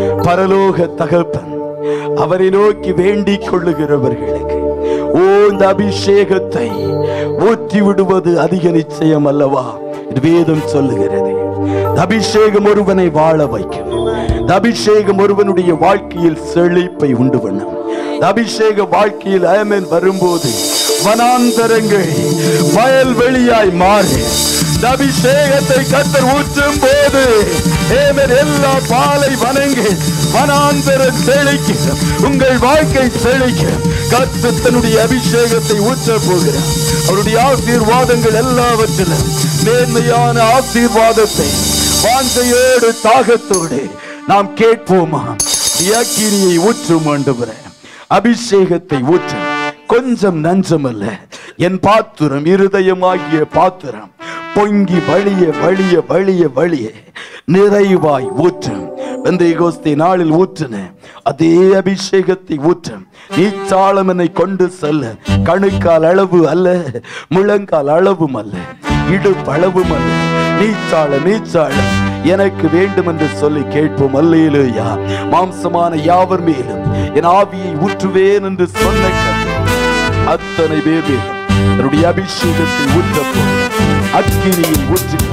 பரலோக தகப்பன் அவரை நோக்கி வேண்டிக் கொள்ளுகிறவர்களுக்கு ஓ இந்த அபிஷேகத்தை ஊற்றி விடுவது அதிக நிச்சயம் அல்லவா? வேதம் சொல்லுகிறது. அபிஷேகம் ஒருவனை வாழ வைக்கும். அபிஷேகம் ஒருவனுடைய வாழ்க்கையில் செழிப்பை உண்டு பண்ணும். அபிஷேக வாழ்க்கையில் ஆமென் வரும்போது வனாந்தரங்கள் வயல்வெளியாய் மாறி அபிஷேகத்தை கர்த்தர் ஊற்றி ஊற்றும் போது எல்லா பாலை வணங்கி வனாந்தரம் செழிக்க, உங்கள் வாழ்க்கை செழிக்க கர்த்தர் தன்னுடைய அபிஷேகத்தை ஊற்ற போகிறார். அவருடைய ஆசீர்வாதங்கள் எல்லாவற்றிலும் மேன்மையான ஆசீர்வாதத்தை வாஞ்சையோடு தாகத்தோடு நாம் கேட்போமா? அக்கினியை ஊற்றும் ஆண்டவரே, அபிஷேகத்தை ஊற்றும். கொஞ்சம் நஞ்சம் அல்ல, என் பாத்திரம் இருதயமாகிய பாத்திரம் பொங்கி வழிய வழிய வழிய வழிய நிறைவாய் ஊற்றும். பெந்தேகோஸ்தே நாளில் ஊற்றின அதே அபிஷேகத்தை ஊற்றும். நீச்சாளம் என்னை கொண்டு செல்ல கணுக்கால் அளவு அல்ல, முழங்கால் அளவும் அல்ல, இடுப்பு அளவும் அல்ல, நீச்சாள நீச்சாளம் எனக்கு வேண்டும் என்று சொல்லி கேட்போம். அல்லேலூயா. மாம்சமான யாவர் மேலும் என் ஆவியை ஊற்றுவேன் என்று சொன்ன கர்த்தர் அத்தனை பேர் மேலும் தன்னுடைய அபிஷேகத்தை ஊற்றப்போ அக்கினியை ஊற்றுகிறார்.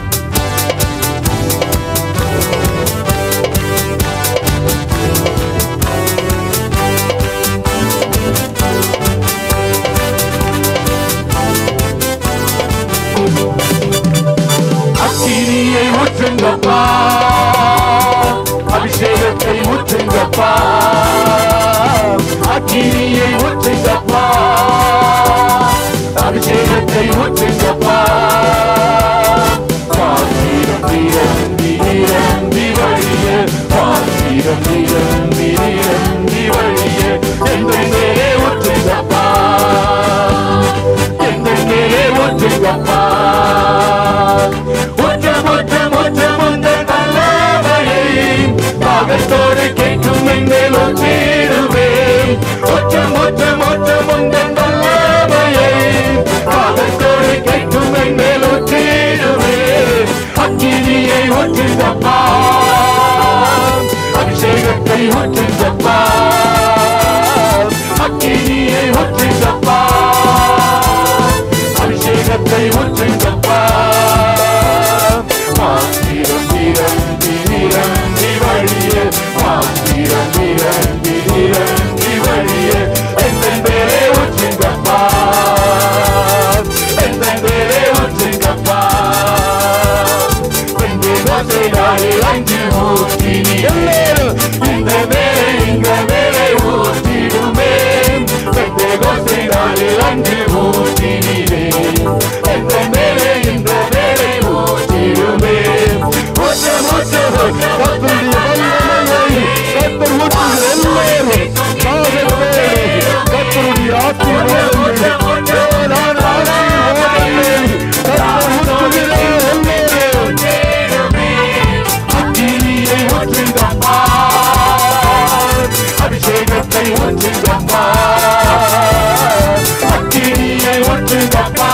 அக்கினியை ஊற்றுங்கப்பா, அபிஷேகத்தை ஊற்றுங்கப்பா, அக்கினியை ஊற்றுங்கப்பா, அபிஷேகத்தை ஊற்றுங்கப்பா. பாத்திரம் நிரம்பி நிரம்பி வழிய, பாத்திரம் நிரம்பி நிரம்பி வழிய, எங்கள் மேலே ஊற்றுங்கப்பா, எங்கள் மேலே ஊற்றுங்கப்பா. தாகத்தோடு கேட்கும் எங்கள் ஒற்றிடுவேன், ஒற்றம் ஒற்றம் ஒற்றம் உங்கள் வல்லமையை தாகத்தோடு கேட்கும் எங்கள் ஒற்றிடுவேன். அக்கினியை ஊற்றுங்கப்பா, அபிஷேகத்தை ஊற்றுங்கப்பா, அக்கினியை ஊற்றுங்கப்பா, அபிஷேகத்தை ஊற்றுங்கப்பா. மாத்திரம் நிரம்பி நிரம்பி வழிய, மாத்திரம் நிரம்பி நிரம்பி வழிய, எங்கள் மேலே ஊற்றுங்கப்பா, எங்கள் மேலே ஊற்றுங்கப்பா. அஞ்சு ஊற்றினி எல்லாரும் இந்த மேலே இங்க மேலே ஊற்றிடுமே. அஞ்சு ஊற்றினே எந்த மேலே இந்த மேலே ஊற்றிடுமே. அபிஷேகத்தை ஊற்றுங்கப்பா, அக்கினியை ஊற்றுங்கப்பா,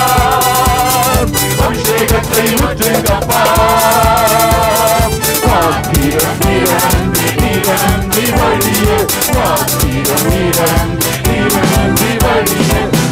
அபிஷேகத்தை ஊற்றுங்கப்பா. பாத்திரம் நிரம்பி நிரம்பி வழிய, பாத்திரம் நிரம்பி நிரம்பி வழிய,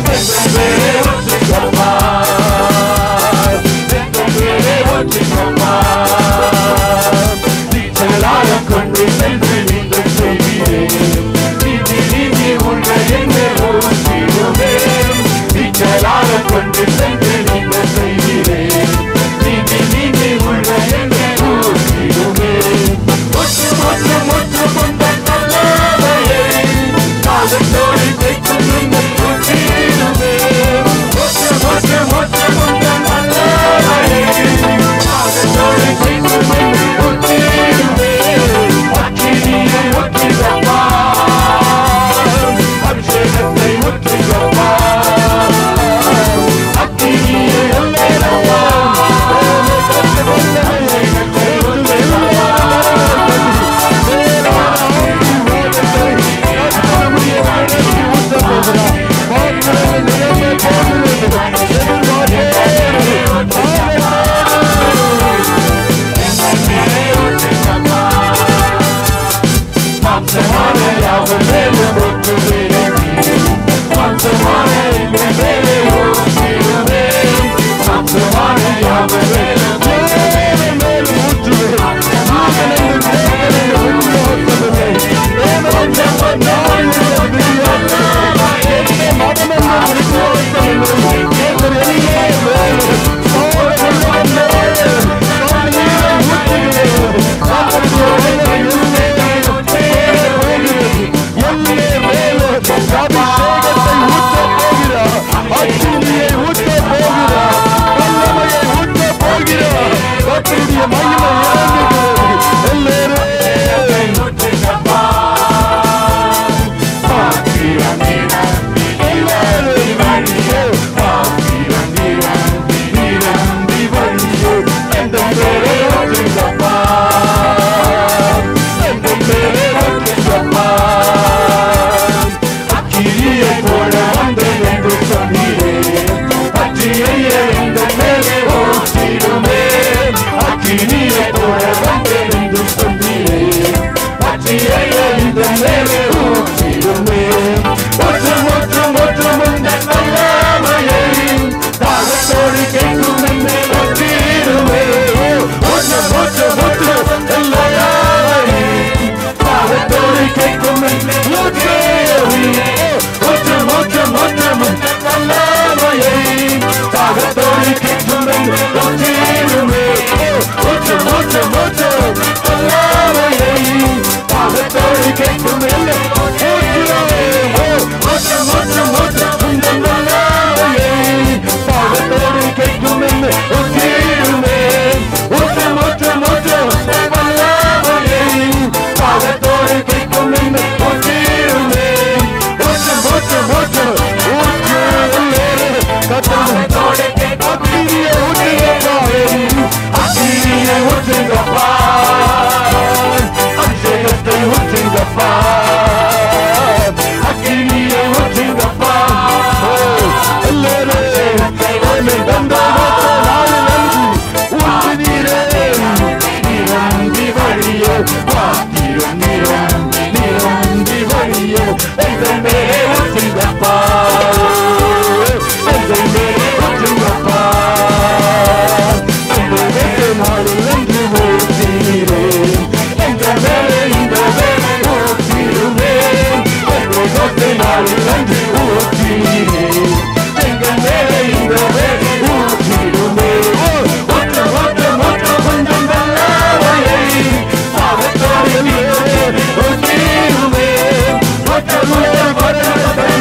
எங்கள் மேலே இந்த வேலை ஊற்றிடுமே. ஊற்று ஊற்று ஊற்று உந்தன் வல்லமையை தாகத்தோடு ஊற்றிடுமே. ஊற்று ஊற்று பரவத்தை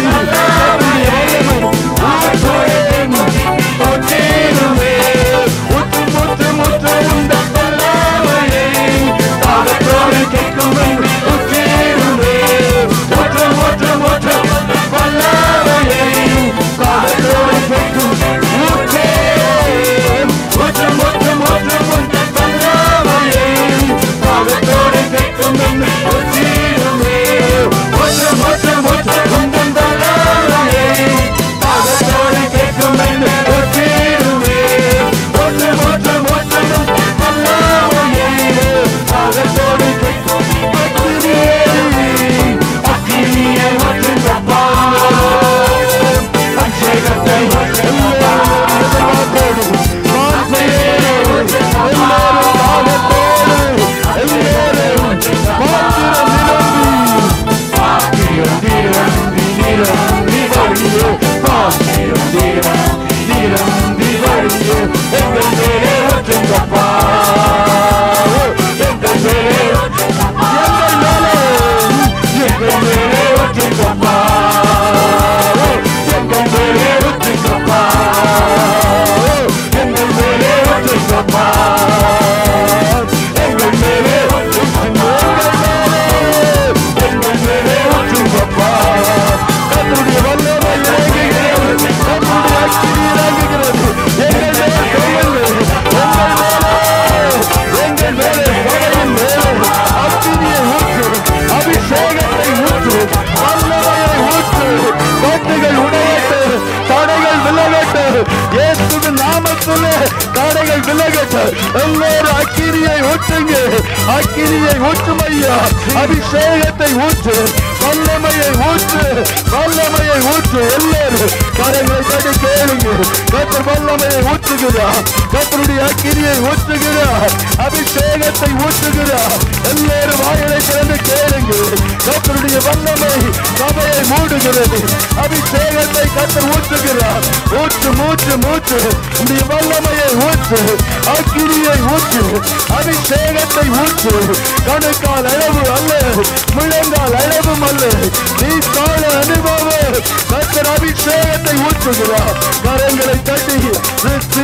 ஊற்றிடுமே. ஊற்று ஊற்று ஊற்று உந்தன் வல்லமையை தாகத்தோடு கேட்கும் ஊற்றிடுமே. ஊற்று ஊற்று ஊற்று வல்லமையை தாகத்தோடு கேட்கும் ஊற்றே. ஊற்று ஊற்று ஊற்று உந்தன் வல்லமையை தாகத்தோடு கேட்கும் ஊற்றிடுமே. ஊற்று ஊற்று ஊற்று உந்தன் வல்லமையை தாகத்தோடு கேட்கும் ஊற்றிடுமே. ஊற்று ஊற்று ஊற்று உந்தன் வல்லமையை தாகத்தோடு கேட்கும் அக்கினியே. அக்கினியை ஊற்றுங்கப்பா. அபிஷேகத்தை ஊற்றுங்கப்பா. தடைகள் விலகட்டு. எல்லாரும் அக்கினியை ஊற்றுங்க. அக்கினியை ஊற்றும் ஐயா. அபிஷேகத்தை ஊற்று. வல்லமையை ஊற்று. வல்லமையை ஊற்று. எல்லாரும் கரங்களை கட்டி கேளுங்க. கர்த்தர் வல்லமையை ஊற்றுகிறார். கர்த்தருடைய அக்கினியை ஊற்றுகிறார். அபிஷேகத்தை ஊற்றுகிறார். எல்லாரும் வாயிலை திறந்து கேளுங்க. கர்த்தருடைய வல்லமை சபையை மூடுகிறது. அபிஷேகத்தை கர்த்தர் ஊற்றுகிறார். ஊற்று மூச்சு மூச்சு உடைய வல்லமையை ஊற்று. அக்கினியை ஊற்று. அபிஷேகத்தை ஊற்று. கணுக்கால் அளவு அல்ல, முழங்கால் அளவும் அல்ல, நீ கால அனுபவம். கர்த்தர் அபிஷேகத்தை ஊற்றுகிறார். கரங்களை தட்டி ரிசி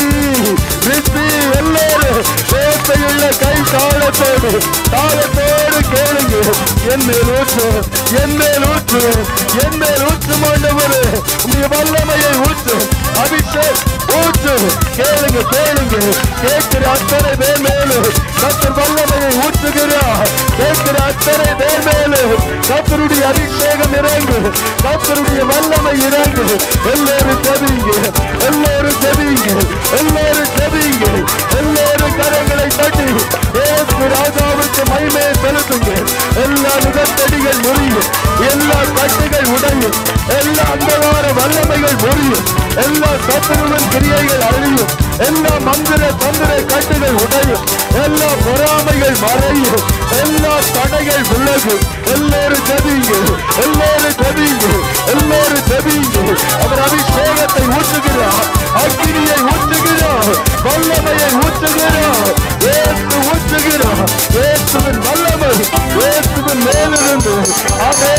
ரிசி எல்லாரும் சேத்தையுள்ள கை தாளத்தோடு தாளத்தோடு கேளுங்க. என் மேல் ஊற்று. என் மேல் ஊற்று. என் மேல் ஊற்று ஆண்டவரே. உடைய வல்லமையை ஊற்று. அபிஷேக் ஊற்று. கேளுங்க கேளுங்க. கேட்கிற அத்தனை பேர் மேலு கர்த்தர் வல்லமையை ஊற்றுகிறார். கேட்கிற அத்தனை பேர் மேலு கர்த்தருடைய அபிஷேகம் இறங்கு. கர்த்தருடைய வல்லமை இறங்கு. எல்லாரும் ஜெபிங்க. எல்லாரும் ஜெபிங்க. எல்லாரும் ஜெபிங்க. எல்லாரும் கரங்களை தட்டி இயேசு ராஜாவுக்கு மகிமையை செலுத்துங்க. எல்லா நுகத்தடிகள் முறியும். எல்லா கட்டுகள் உடையும். எல்லா அந்தகார வல்லமைகள் முறியும். எல்லா சத்துருவின் கிரியைகள் அழியும். எல்லா மந்திர தந்திர கட்டுகள் உடையும். எல்லா பொறாமைகள் மறையும். எல்லா தடைகள் விலகும். எல்லாரும் ஜெபிங்க. எல்லாரும் ஜெபிங்க. எல்லாரும் ஜெபிங்க. அவர் அபிஷேகத்தை ஊற்றுகிறார். அக்கினியை ஊற்றுகிறார். வல்லமையை ஊற்றுகிறார். இயேசு ஊற்றுகிறார். இயேசுவின் வல்லமை இயேசுவின் மேலிருந்து அதே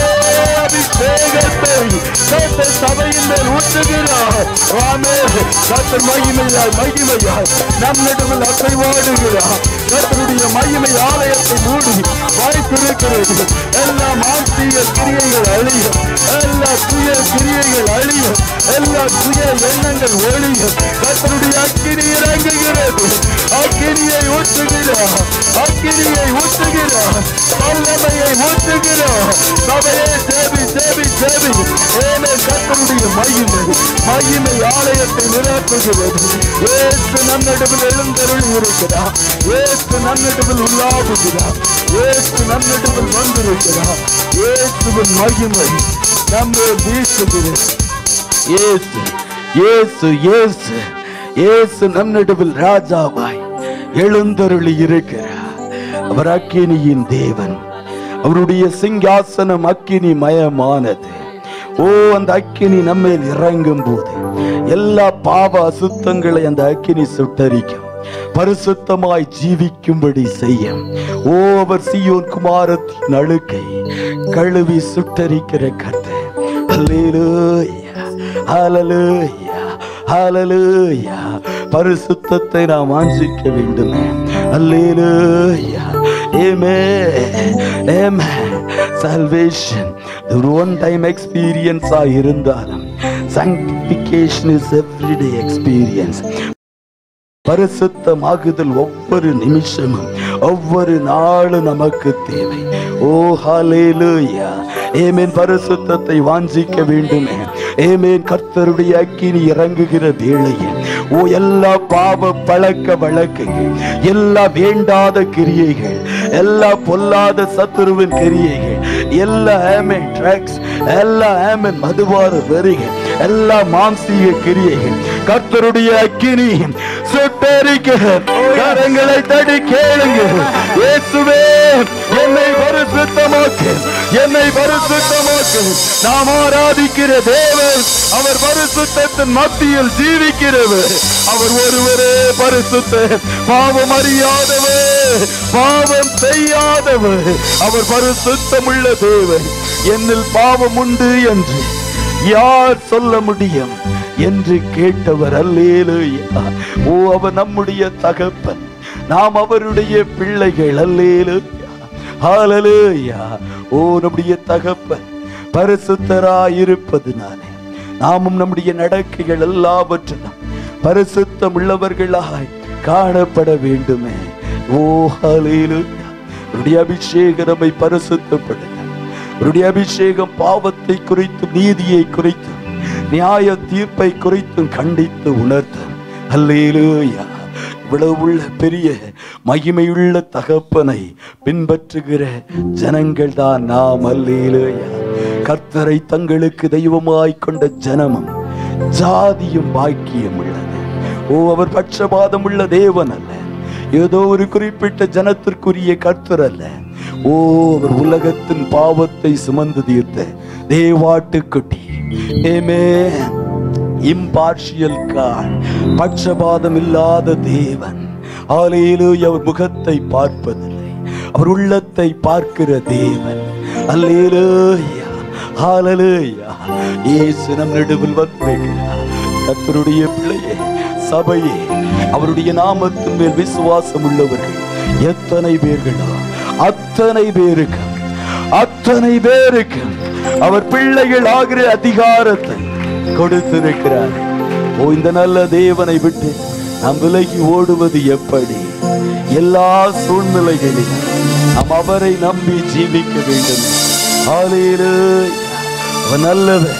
அபிஷேகத்தை கர்த்தர் சபையின் மேல் ஊற்றுகிறார். ஆமென். கர்த்தர் மகிமையாய் மகிமையாய் நம்மிடத்தில் அசைவாடுகிறார். கர்த்தருடைய மகிமை ஆலயத்தை மூடி வாய்ப்பிருக்கிறது. எல்லா மாந்திய கிரியைகள் அழியும். எல்லா சுய கிரியைகள் அழியும். எல்லா சுய எண்ணங்கள் ஒழியும். கர்த்தருடைய அக்கினி இறங்குகிறது. அக்கினியை ஊற்றுகிறார். அக்கினியை ஊற்றுகிறார். வல்லமையை ஊற்றுகிறார். சபையை சேவி சேவி சேவி. ஏமே கர்த்தருடைய மகிமை மகிமை ஆலயத்தை நிரப்புகிறது. இயேசு நம்மிடத்தில் எழுந்தருளி இருக்கிறார். இயேசு நம்மிடத்தில் உள்ளாகுகிறார். இயேசு நம்மிடத்தில் வந்திருக்கிறார். இயேசுவின் மகிமை நம்மை வீசுகிறது. இயேசு இயேசு இயேசு இயேசு நம்மிடத்தில் ராஜாவாய் எழுந்தருளி இருக்கிறார். அவர் அக்கினியின் தேவன். அவருடைய சிங்காசனம் அக்கினி மயமானது. ஓ அந்த அக்கினி நம்மேல் இறங்கும் போது எல்லா பாவ அசுத்தங்களை அந்த அக்கினி சுட்டரிக்கும், பரிசுத்தமாய் ஜீவிக்கும்படி செய்யும். ஓ அவர் சீயோன் குமாரத்தின் அழுக்கை கழுவி சுட்டரிக்கிற கர்த்தர். ஹல்லேலூயா, ஹல்லேலூயா, ஹல்லேலூயா. பரிசுத்தத்தை நாம் வாஞ்சிக்க வேண்டுமே. Hallelujah, amen, amen. salvation ஒரு ஒன் டைம் எக்ஸ்பீரியன்ஸ் ஆ இருந்தாலும் sanctification is everyday experience. பரிசுத்தமாகுதல் ஒவ்வொரு நிமிஷமும் ஒவ்வொரு நாளும் நமக்கு தேவை. ஓ ஹல்லேலூயா, ஆமென். பரிசுத்தத்தை வாஞ்சிக்க வேண்டுமே. ஆமென். கர்த்தருடைய அக்கினி இறங்குகிற வேளையில் ஓ எல்லா பாவ பழக்க வழக்குகள், எல்லா வேண்டாத கிரியைகள், எல்லா பொல்லாத சத்துருவின் கிரியைகள், எல்லா ஆமென் ட்ரக்ஸ், எல்லா ஆமென் மதுபான வெறிகள், எல்லா மாம்சீக கிரியைகள் கர்த்தருடைய அக்கினி சுட்டெரிக்க. கரங்களை தட்டி கேளுங்க. இயேசுவே என்னை பரிசுத்தமாக்கு, என்னை பரிசுத்தமாக்கு. நாம் ஆராதிக்கிற தேவன் அவர் பரிசுத்தத்தின் மத்தியில் ஜீவிக்கிறவர். அவர் ஒருவரே பரிசுத்த, பாவம் அறியாதவர், பாவம் செய்யாதவர். அவர் பரிசுத்தமுள்ள தேவன். என்னில் பாவம் உண்டு என்று யார் சொல்ல முடியும் என்று கேட்டவர். அல்லேலூயா. ஓ அவர் நம்முடைய தகப்பன், நாம் அவருடைய பிள்ளைகள். அல்லேலூயா, ஹல்லேலூயா. ஓ நம்முடைய தகப்பன் பரிசுத்தராய் இருப்பதினாலே நாமும் நம்முடைய நடக்கைகள் எல்லாவற்றிலும் பரிசுத்தம் உள்ளவர்களாய் காணப்பட வேண்டுமே. ஓ ஹல்லேலூயா. அவருடைய அபிஷேகம் நம்மை பரிசுத்தப்படுத்த. அவருடைய அபிஷேகம் பாவத்தை குறித்தும் நீதியை குறித்தும் நியாய தீர்ப்பை குறித்தும் கண்டித்து உணர்த்தும். அல்லேலூயா. இவ்வளவு உள்ள பெரிய மகிமையுள்ள தகப்பனை பின்பற்றுகிற ஜனங்கள் தான் நாம். அல்லேலூயா. கர்த்தரை தங்களுக்கு தெய்வமாய் கொண்ட ஜனமும் ஜாதியும் பாக்கியம் உள்ளது. ஓ அவர் பட்சபாதம் உள்ள தேவன் அல்ல, ஏதோ ஒரு குறிப்பிட்ட ஜனத்திற்குரிய கர்த்தர் அல்ல. ஓ அவர் உலகத்தின் பாவத்தை சுமந்து தீர்த்த தேவாட்டுக்குட்டி. ஆமென். இம்பார்ஷியல் காட், பட்சபாதம் இல்லாத தேவன். ஹல்லேலூயா. அவர் முகத்தை பார்ப்பதில்லை, அவர் உள்ளத்தை பார்க்கிற தேவன். அல்லேலூயா, ஹல்லேலூயா. இயேசு நம் நடுவில் வந்திருக்கிறார். கர்த்தருடைய பிள்ளையே, சபையே, அவருடைய நாமத்தின் மேல் விசுவாசம் உள்ளவர்கள் எத்தனை பேர்களோ அத்தனை பேருக்கு அத்தனை பேருக்கு அவர் பிள்ளைகள் ஆகிற அதிகாரத்தை கொடுத்திருக்கிறார். ஓ இந்த நல்ல தேவனை விட்டு நாம் விலகி ஓடுவது எப்படி? எல்லா சூழ்நிலைகளிலும் நாம் அவரை நம்பி ஜீவிக்க வேண்டும். ஹல்லேலூயா. அவர் நல்லவர்.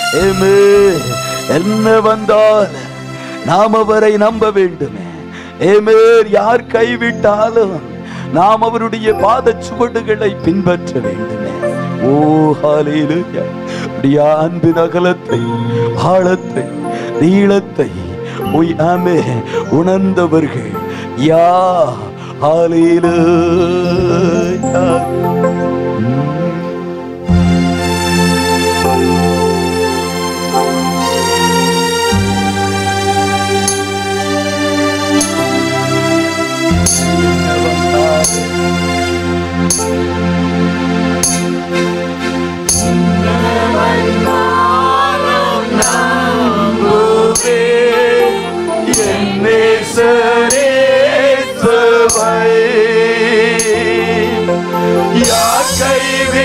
ஆமென். என்ன வந்தால் நாம் அவரை நம்ப வேண்டுமே. ஆமென். யார் கைவிட்டாலும் நாம் அவருடைய பாத சுவடுகளை பின்பற்ற வேண்டுமே. ஓ ஹல்லேலூயா. அப்படியே அன்பின் அகலத்தை, ஆழத்தை, நீளத்தை ஆமே உணர்ந்தவர்கள் யா. ஹல்லேலூயா. யார் கைவி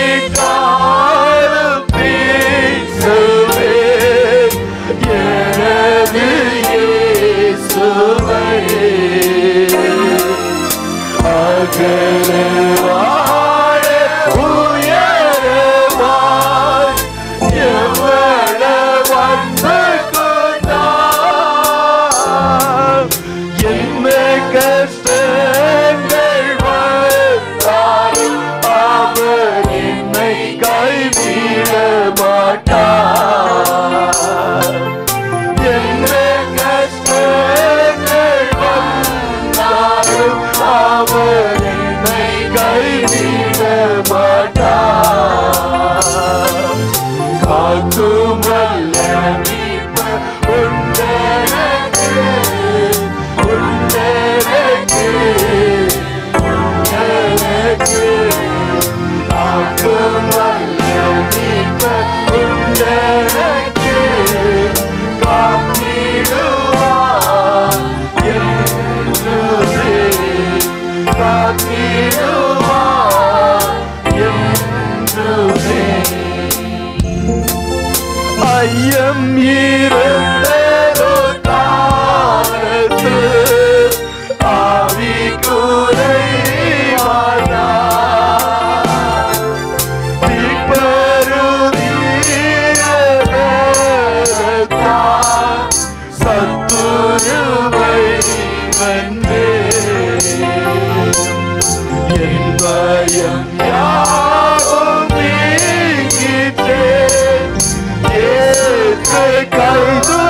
கை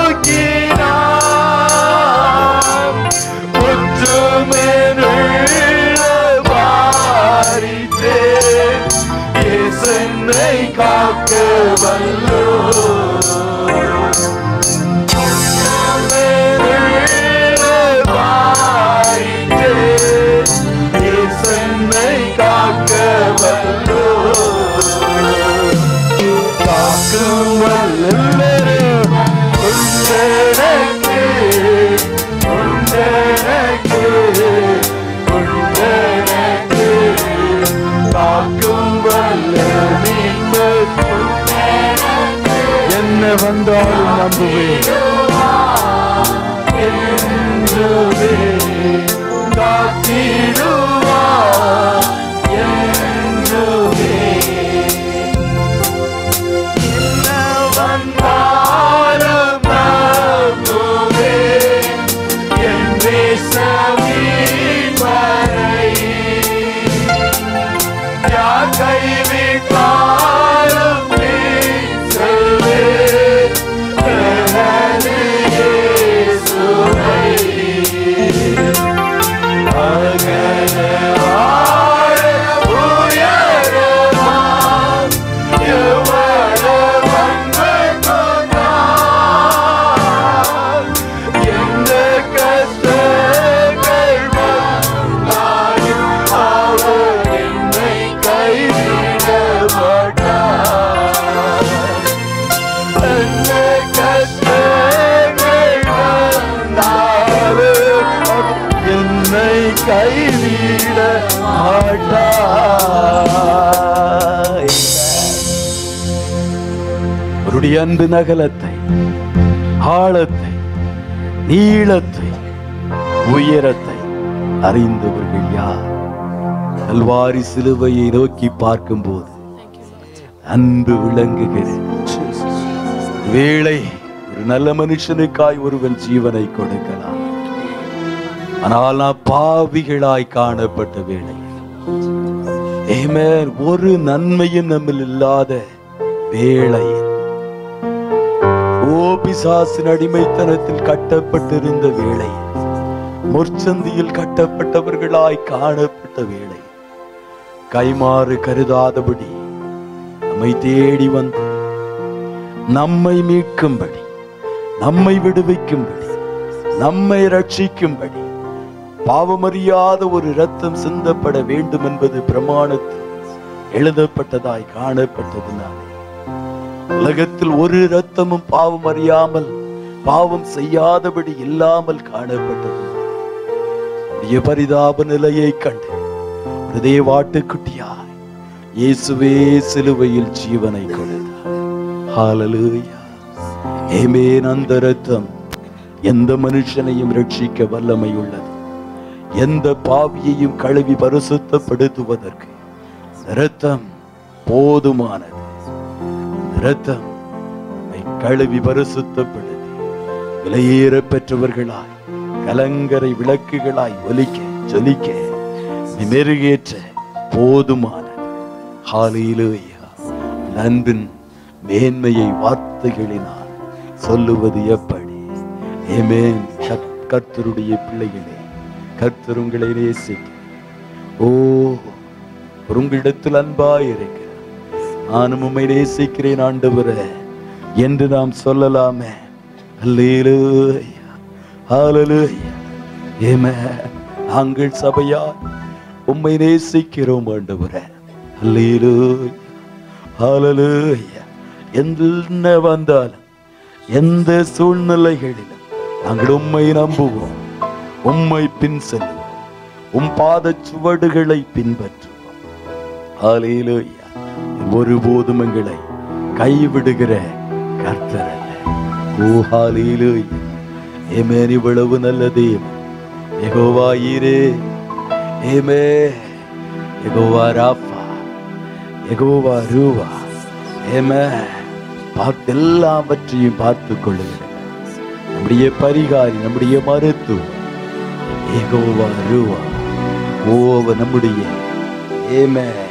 தூக்கினார் முற்றுமேனுள்ள வாரித்தே இயேசுவை காக்க வல்லோ காக்க வல்லோ காக்கும் வல்லவரும் உண்டனக்கு உண்டனக்கு உண்டனக்கு காக்கும் வல்ல மீட்பர் என்ன வந்தாலும் நம்புவேன் என்றுமே காத்திடுவார் என்றுமே என்ன வந்தாலும் நம்புவேன் என்றே சமீபரை யார் கைவிட்டாலும் நீ செல்வேன் எனது இயேசுவை அகலவாழ உயரமாம் எவ்வளவு அன்பு கொண்டார் எந்த கஷ்டங்கள் வந்தாலும் அவர் என்னை கைவிட மாட்டார் எந்த கஷ்டங்கள் வந்தாலும் என்னை கைவிட மாட்டாய். அவருடைய அன்பு நகலத்தை ஆழத்தை நீளத்தை உயரத்தை அறிந்தவர்கள் யார்? கல்வாரி சிலுவையை நோக்கி பார்க்கும் போது அன்பு விளங்குகிறது. வேளை ஒரு நல்ல மனுஷனுக்காய் ஒருவன் ஜீவனை கொடுக்கலாம், ஆனால் நான் பாவிகளாய் காணப்பட்ட வேளையில் ஆமென் ஒரு நன்மையும் நம்மில் இல்லாத வேளையில் ஓ பிசாசின் அடிமைத்தனத்தில் கட்டப்பட்டிருந்த வேளையில் முற்சந்தியில் கட்டப்பட்டவர்களாய் காணப்பட்ட வேளை கைமாறு கருதாதபடி நம்மை தேடி வந்து நம்மை மீட்கும்படி நம்மை விடுவிக்கும்படி நம்மை ரட்சிக்கும்படி பாவமறியாத ஒரு இரத்தம் சிந்தப்பட வேண்டும் என்பது பிரமாணத்தில் எழுதப்பட்டதாய் காணப்பட்டதுனாலே உலகத்தில் ஒரு இரத்தமும் பாவம் அறியாமல் பாவம் செய்யாதபடி இல்லாமல் காணப்பட்டது. பரிதாப நிலையை கண்டு ஒரு தேவாட்டுக்குட்டியாய் இயேசுவே சிலுவையில் ஜீவனை கொடுத்தார். ஹல்லேலூயா. ஆமென். அந்த இரத்தம் எந்த மனுஷனையும் ரட்சிக்க வல்லமை உள்ளது. எந்த பாவியையும் கழுவி பரிசுத்தப்படுத்துவதற்கு இரத்தம் போதுமானது. இரத்தம் நம்மை கழுவி பரிசுத்தப்படுத்தி விலையேற பெற்றவர்களாய் கலங்கரை விளக்குகளாய் ஒலிக்க ஜொலிக்க மெருகேற்ற போதுமானது. ஹல்லேலூயா. அன்பின் மேன்மையை வார்த்தைகளினால் சொல்லுவது எப்படி? ஆமென். கர்த்தருடைய பிள்ளைகளே, கர்த்தர் உங்களை நேசிக்க ஓ உங்களிடத்தில் அன்பாய் இருக்கிறார். நானும் உம்மை நேசிக்கிறேன் ஆண்டவரே என்று நாம் சொல்லலாமே. அல்லேலூயா, ஹல்லேலூயா. ஆமென். நாங்கள் சபையார் உம்மை நேசிக்கிறோம் ஆண்டவரே. அல்லேலூயா, ஹல்லேலூயா. என்ன வந்தாலும் எந்த சூழ்நிலைகளிலும் நாங்கள் உம்மை நம்புவோம், உம்மை பின் செல்லுவோம், உம் பாத சுவடுகளை பின்பற்றுவோம். ஹல்லேலூயா. ஒருபோதும் எங்களை கைவிடுகிற கர்த்தர் அல்ல. ஓ ஹல்லேலூயா. ஆமென். இவ்வளவு நல்ல தேவன் யெகோவா ஈரே, ஆமென். யெகோவா ராஃபா, யெகோவா ரூவா, ஆமென். பார்த்து எல்லாவற்றையும் பார்த்து கொள்ளுகிறேன். நம்முடைய பரிகாரி, நம்முடைய மருத்துவம் யெகோவா ரூவா. ஓ நம்முடைய ஆமென்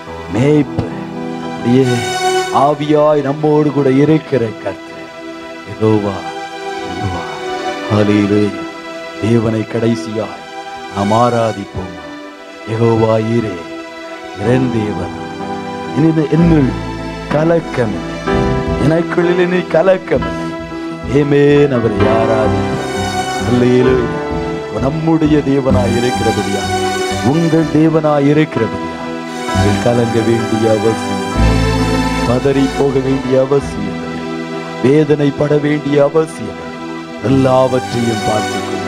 மேய்ப்பு, ஆவியாய் நம்மோடு கூட இருக்கிற கர்த்தர் யெகோவா யெகோவா. ஹல்லேலூயா. தேவனை கடைசியாய் நாம் ஆராதிப்போம். யெகோவா ஈரே இறைன் தேவன். இனி என்னுள் கலக்கம் இல்லை, எனக்குள்ளில் இனி கலக்கம் இல்லை. ஆமென். அவரை ஆராதிப்போம். ஹல்லேலூயா. நம்முடைய தேவனாய் இருக்கிறபடியா, உங்கள் தேவனாய் இருக்கிறபடியா, நீங்கள் கலங்க வேண்டிய அவசியம், பதறி போக வேண்டிய அவசியம், வேதனைப்பட வேண்டிய அவசியம், எல்லாவற்றையும் பார்த்துக் கொள்ளுங்கள்.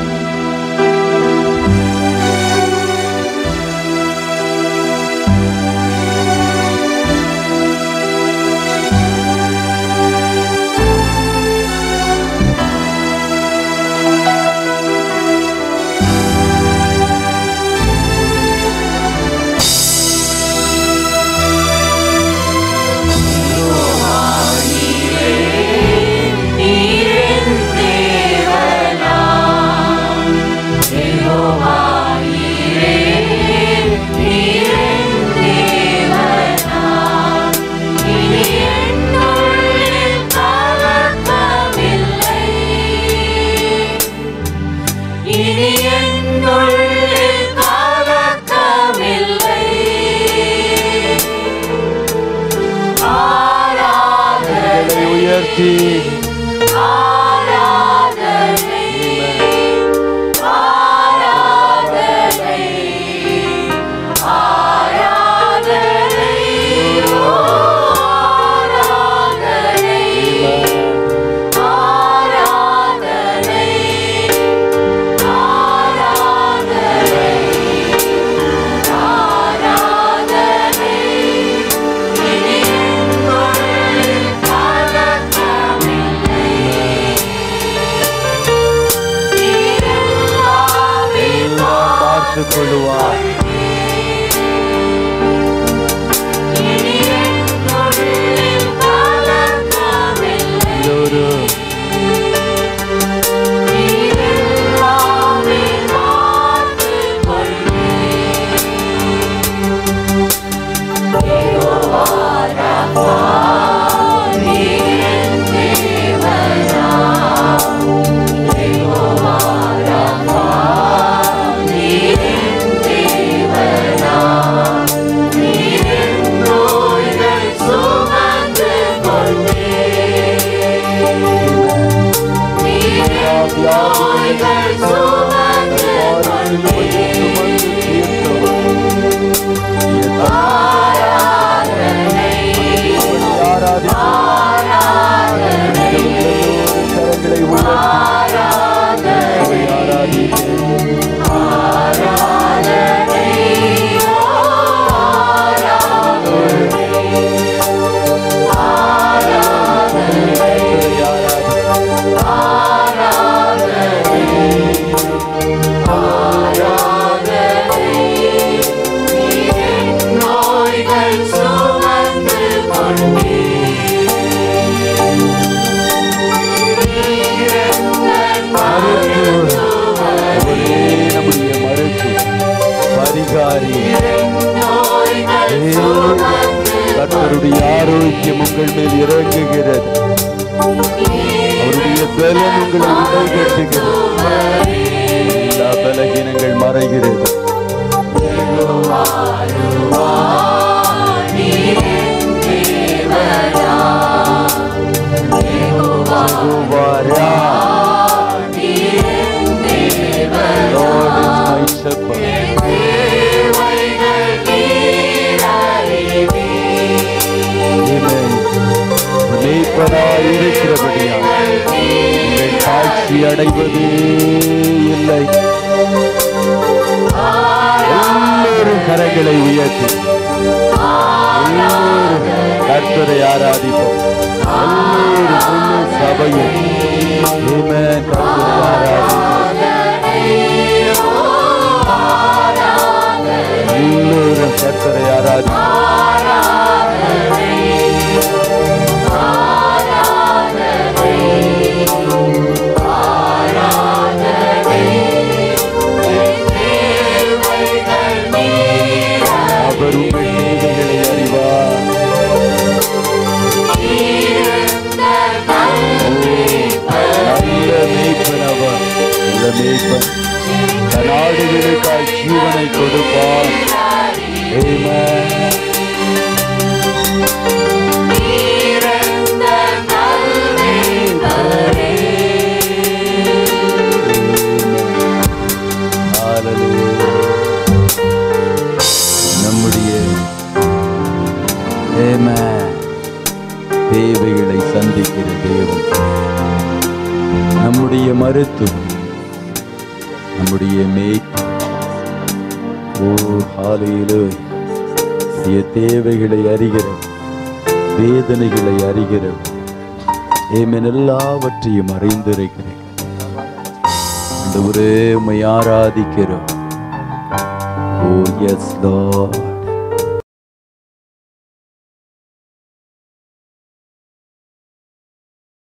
கர்த்தருடைய ஆரோக்கியம் உங்கள் மேல் இறங்குகிறது. அவருடைய பலன் உங்களை உடைகட்டுகிறது. எல்லா பலகீனங்கள் மறைகிறது. தாழ்ச்சி அடைவதே இல்லை. எல்லோரும் கரங்களை உயர்த்தி கர்த்தரை ஆராதிப்போம். எல்லோரும் முழு சபையும் எல்லோரும் கர்த்தரை ஆராதிப்போம். அவர் உங்கள் நீதிகளை அறிவார். ஜீவனை கொடுப்பார். ஆமென். நம்முடைய தேவைகளை சந்திக்கிற தேவன், நம்முடைய மருத்துவம், நம்முடைய மேய்ப்பு. ஓ ஹல்லேலூயா. தேவைகளை அறிகிறவர், வேதனைகளை அறிகிறவர். ஆமென். எல்லாவற்றையும் அறிந்திருக்கிறேன். ஆண்டவரே உம்மை ஆராதிக்கிறோம். Oh yes Lord.